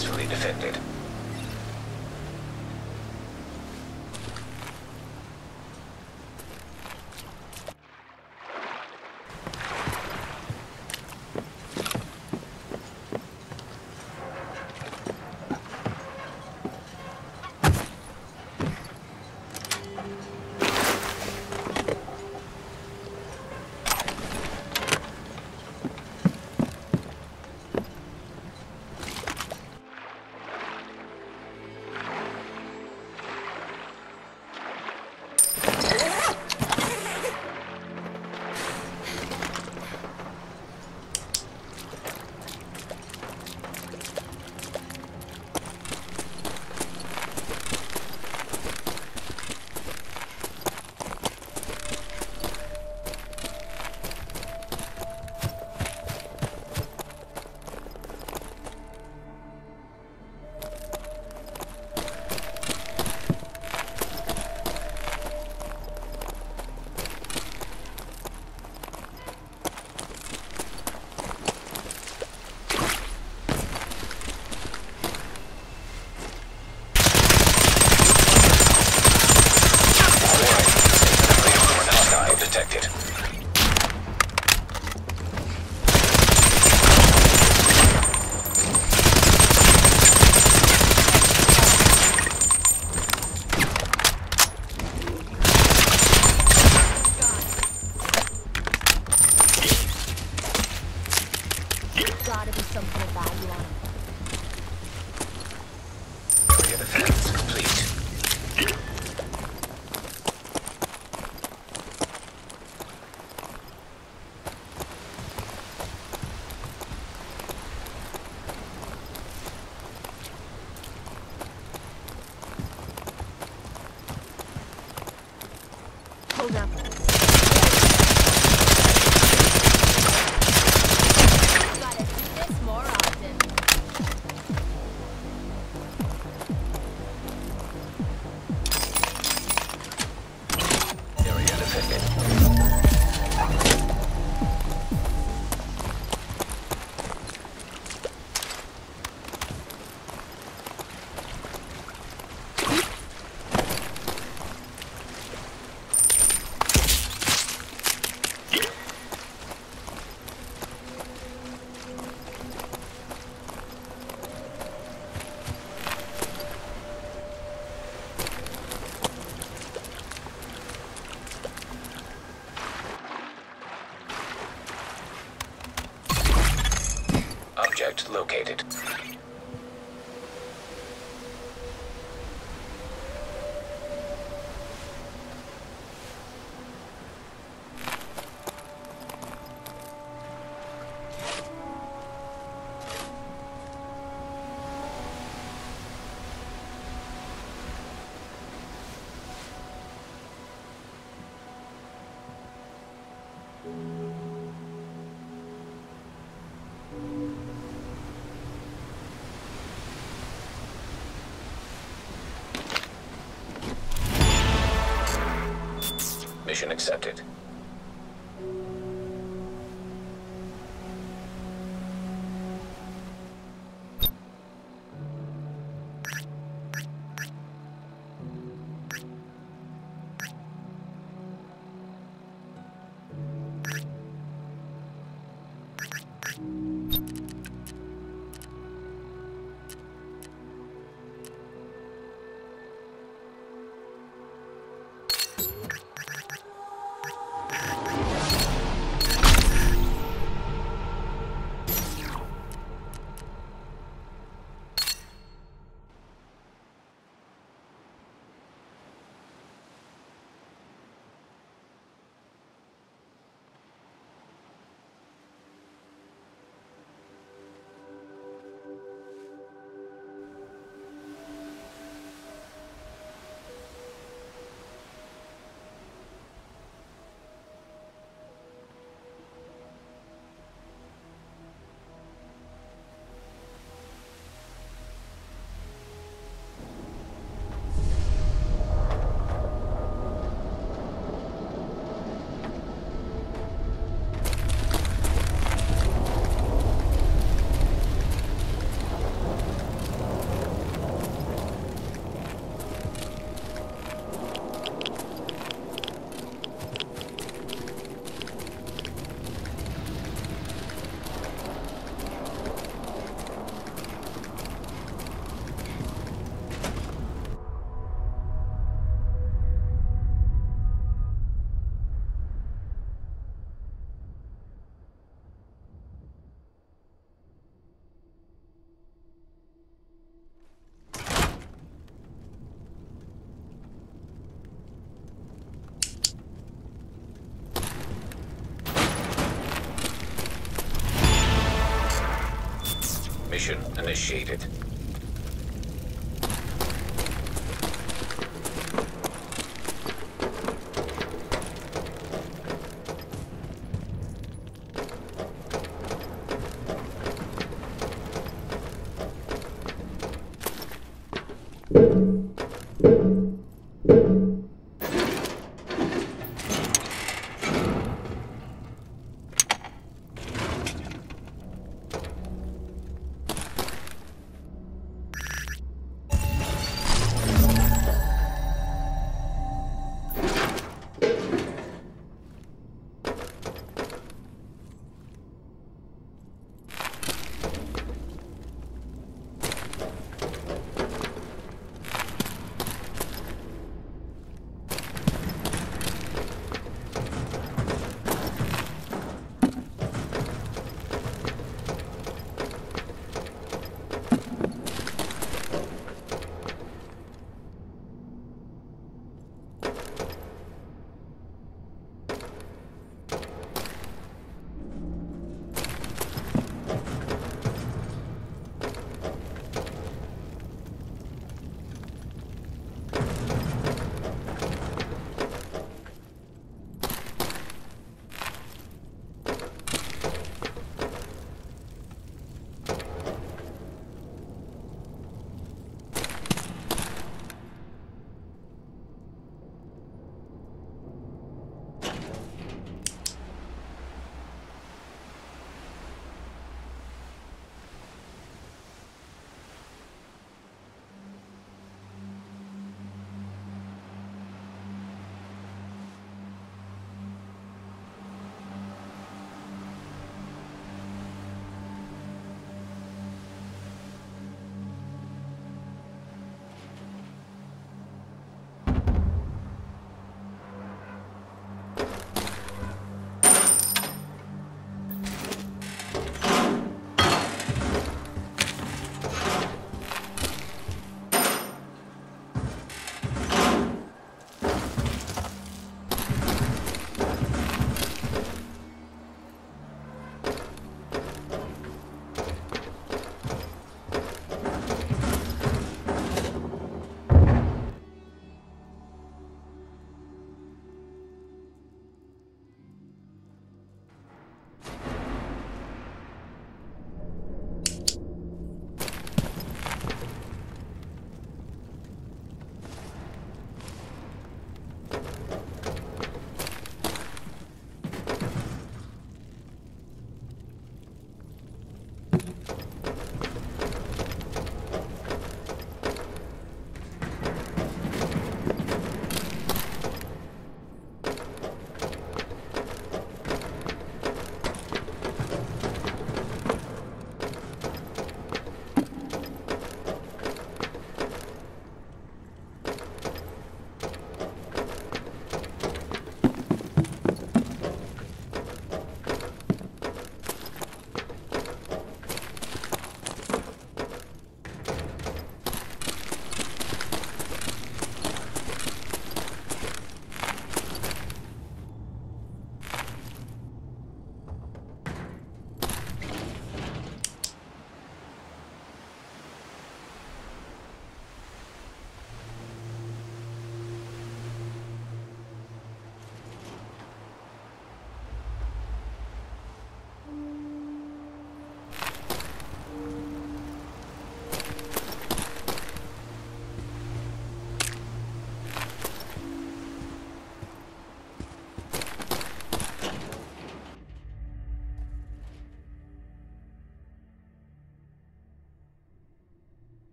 successfully defended. Detected. Gotta be something of value on it. Area defense complete. Hold up. Gotta do this more often. Area defended. Object located. Mission accepted. initiated.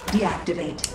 Deactivate.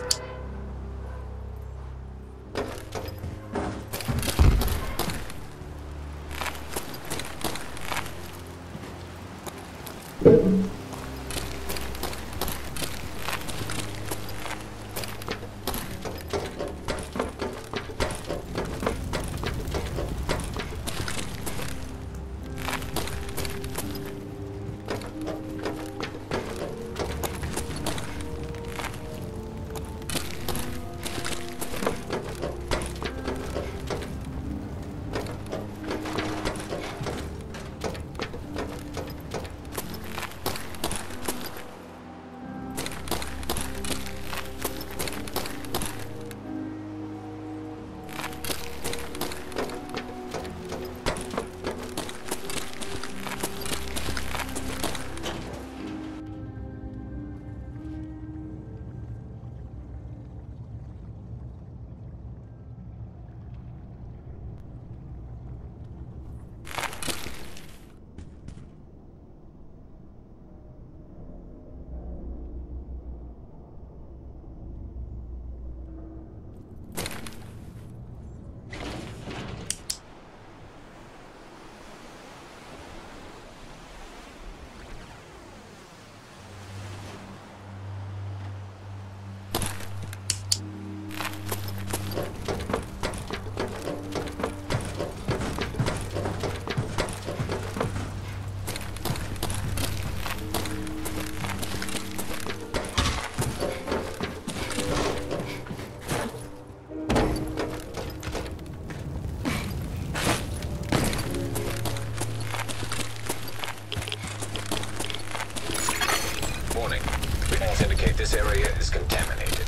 This area is contaminated.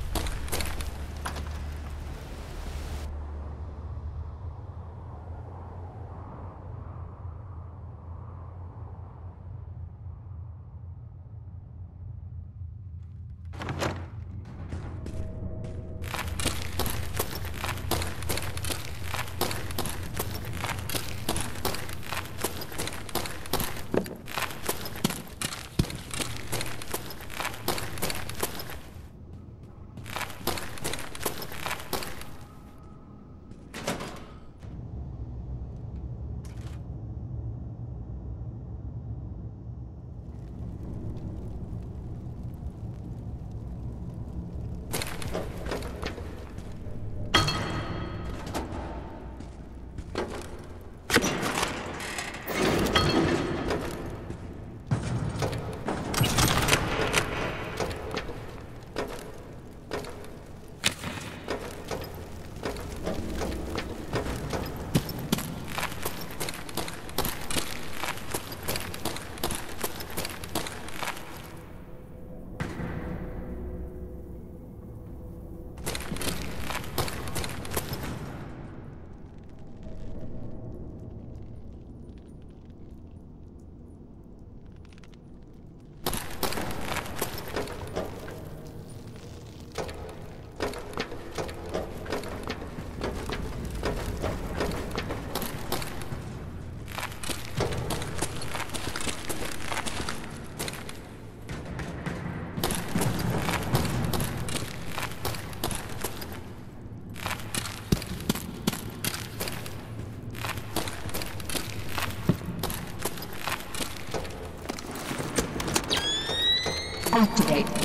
Activate.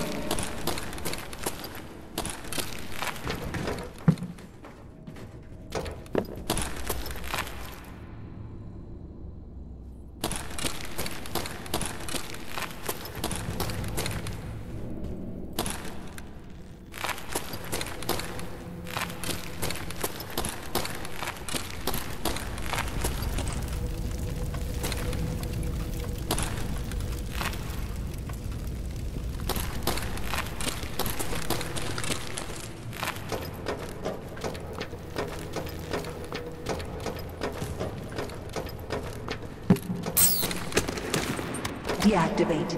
Deactivate.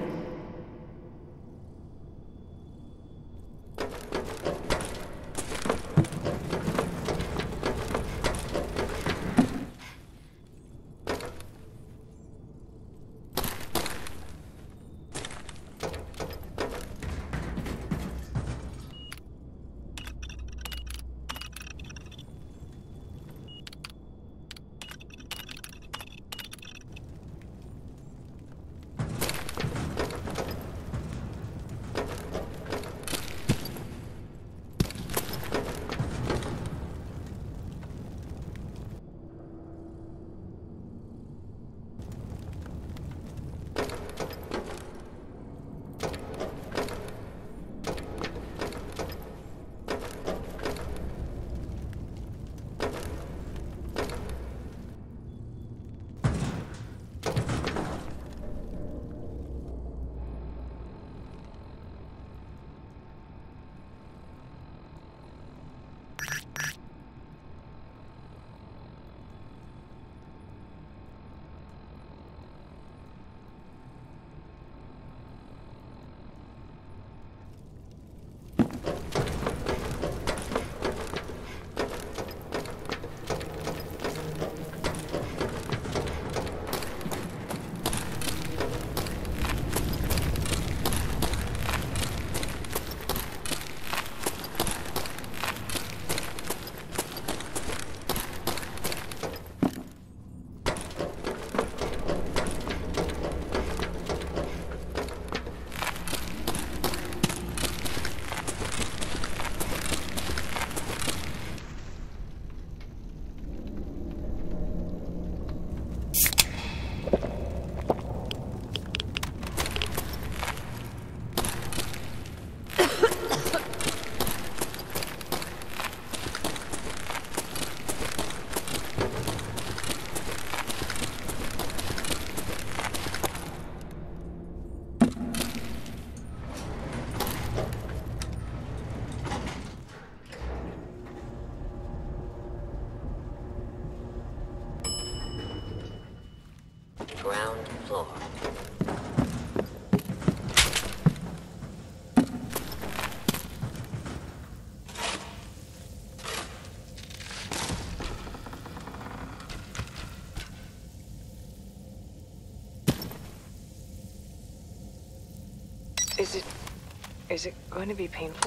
Is it going to be painful?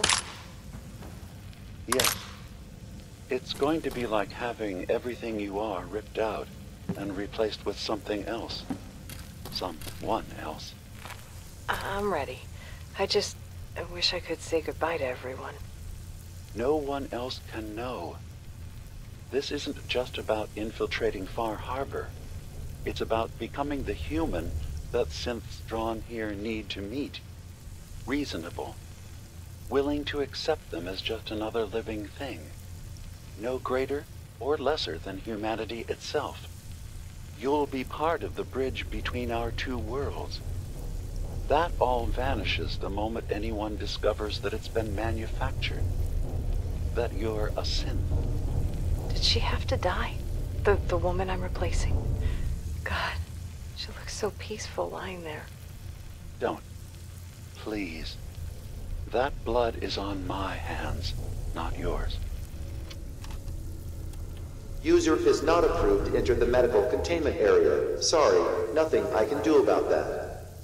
Yes. It's going to be like having everything you are ripped out and replaced with something else. Someone else. I'm ready. I wish I could say goodbye to everyone. No one else can know. This isn't just about infiltrating Far Harbor. It's about becoming the human that synths drawn here need to meet. Reasonable. Willing to accept them as just another living thing. No greater or lesser than humanity itself. You'll be part of the bridge between our two worlds. That all vanishes the moment anyone discovers that it's been manufactured. That you're a synth. Did she have to die? The woman I'm replacing? God, she looks so peaceful lying there. Don't. Please. That blood is on my hands, not yours. User is not approved to enter the medical containment area. Sorry, nothing I can do about that.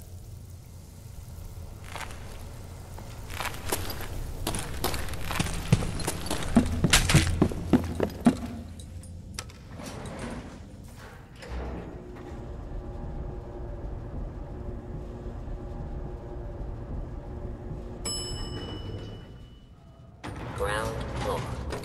Ground floor.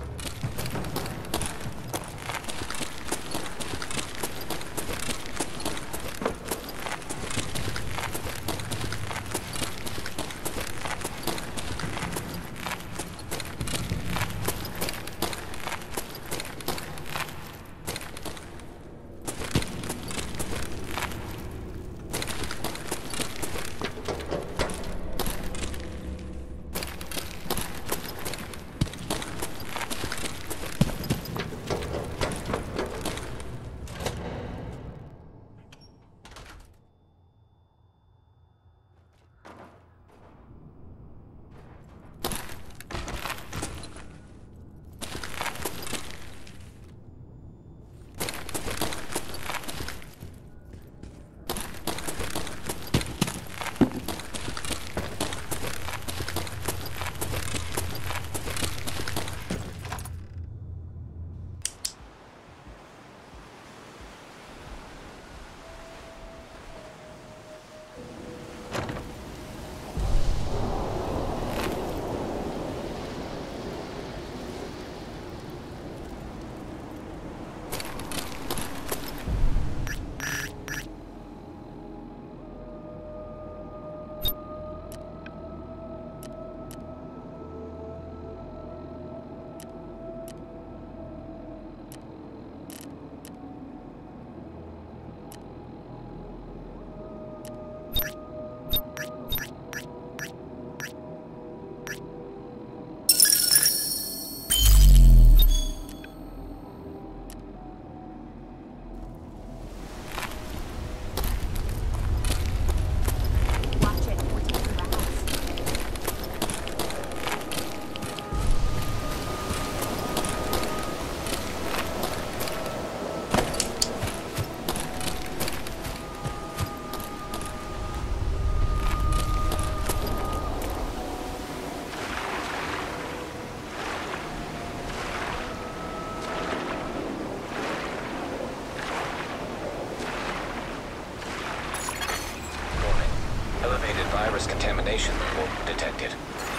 Virus contamination report detected.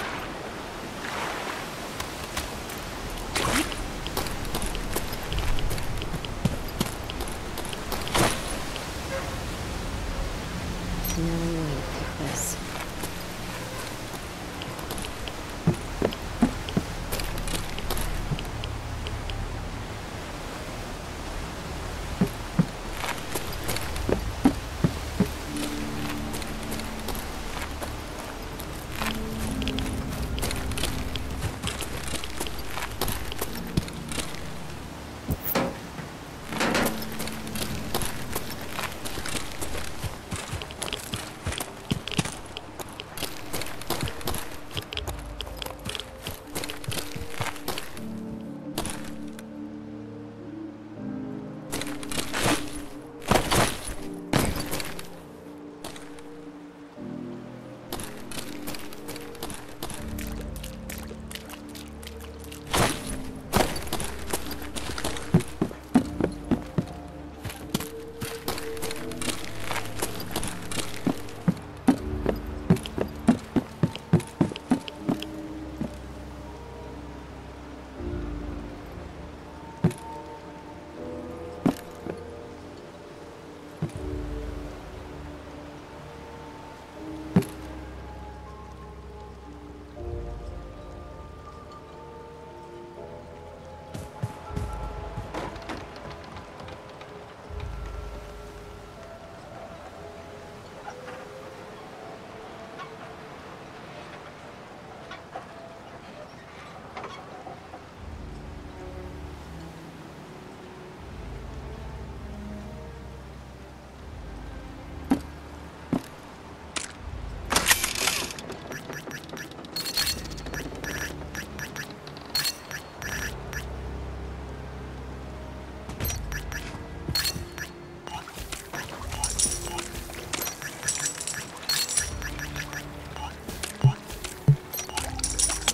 No way to take this.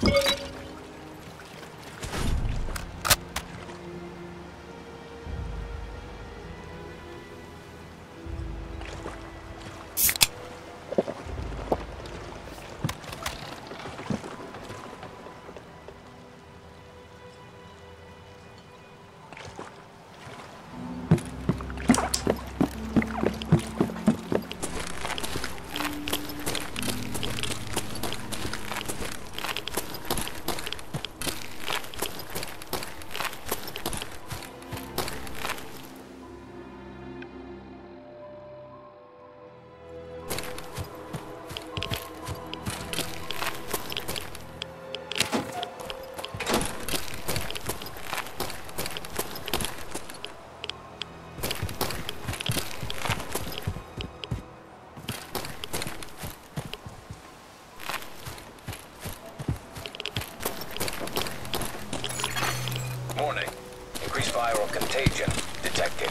Warning. Increased viral contagion detected.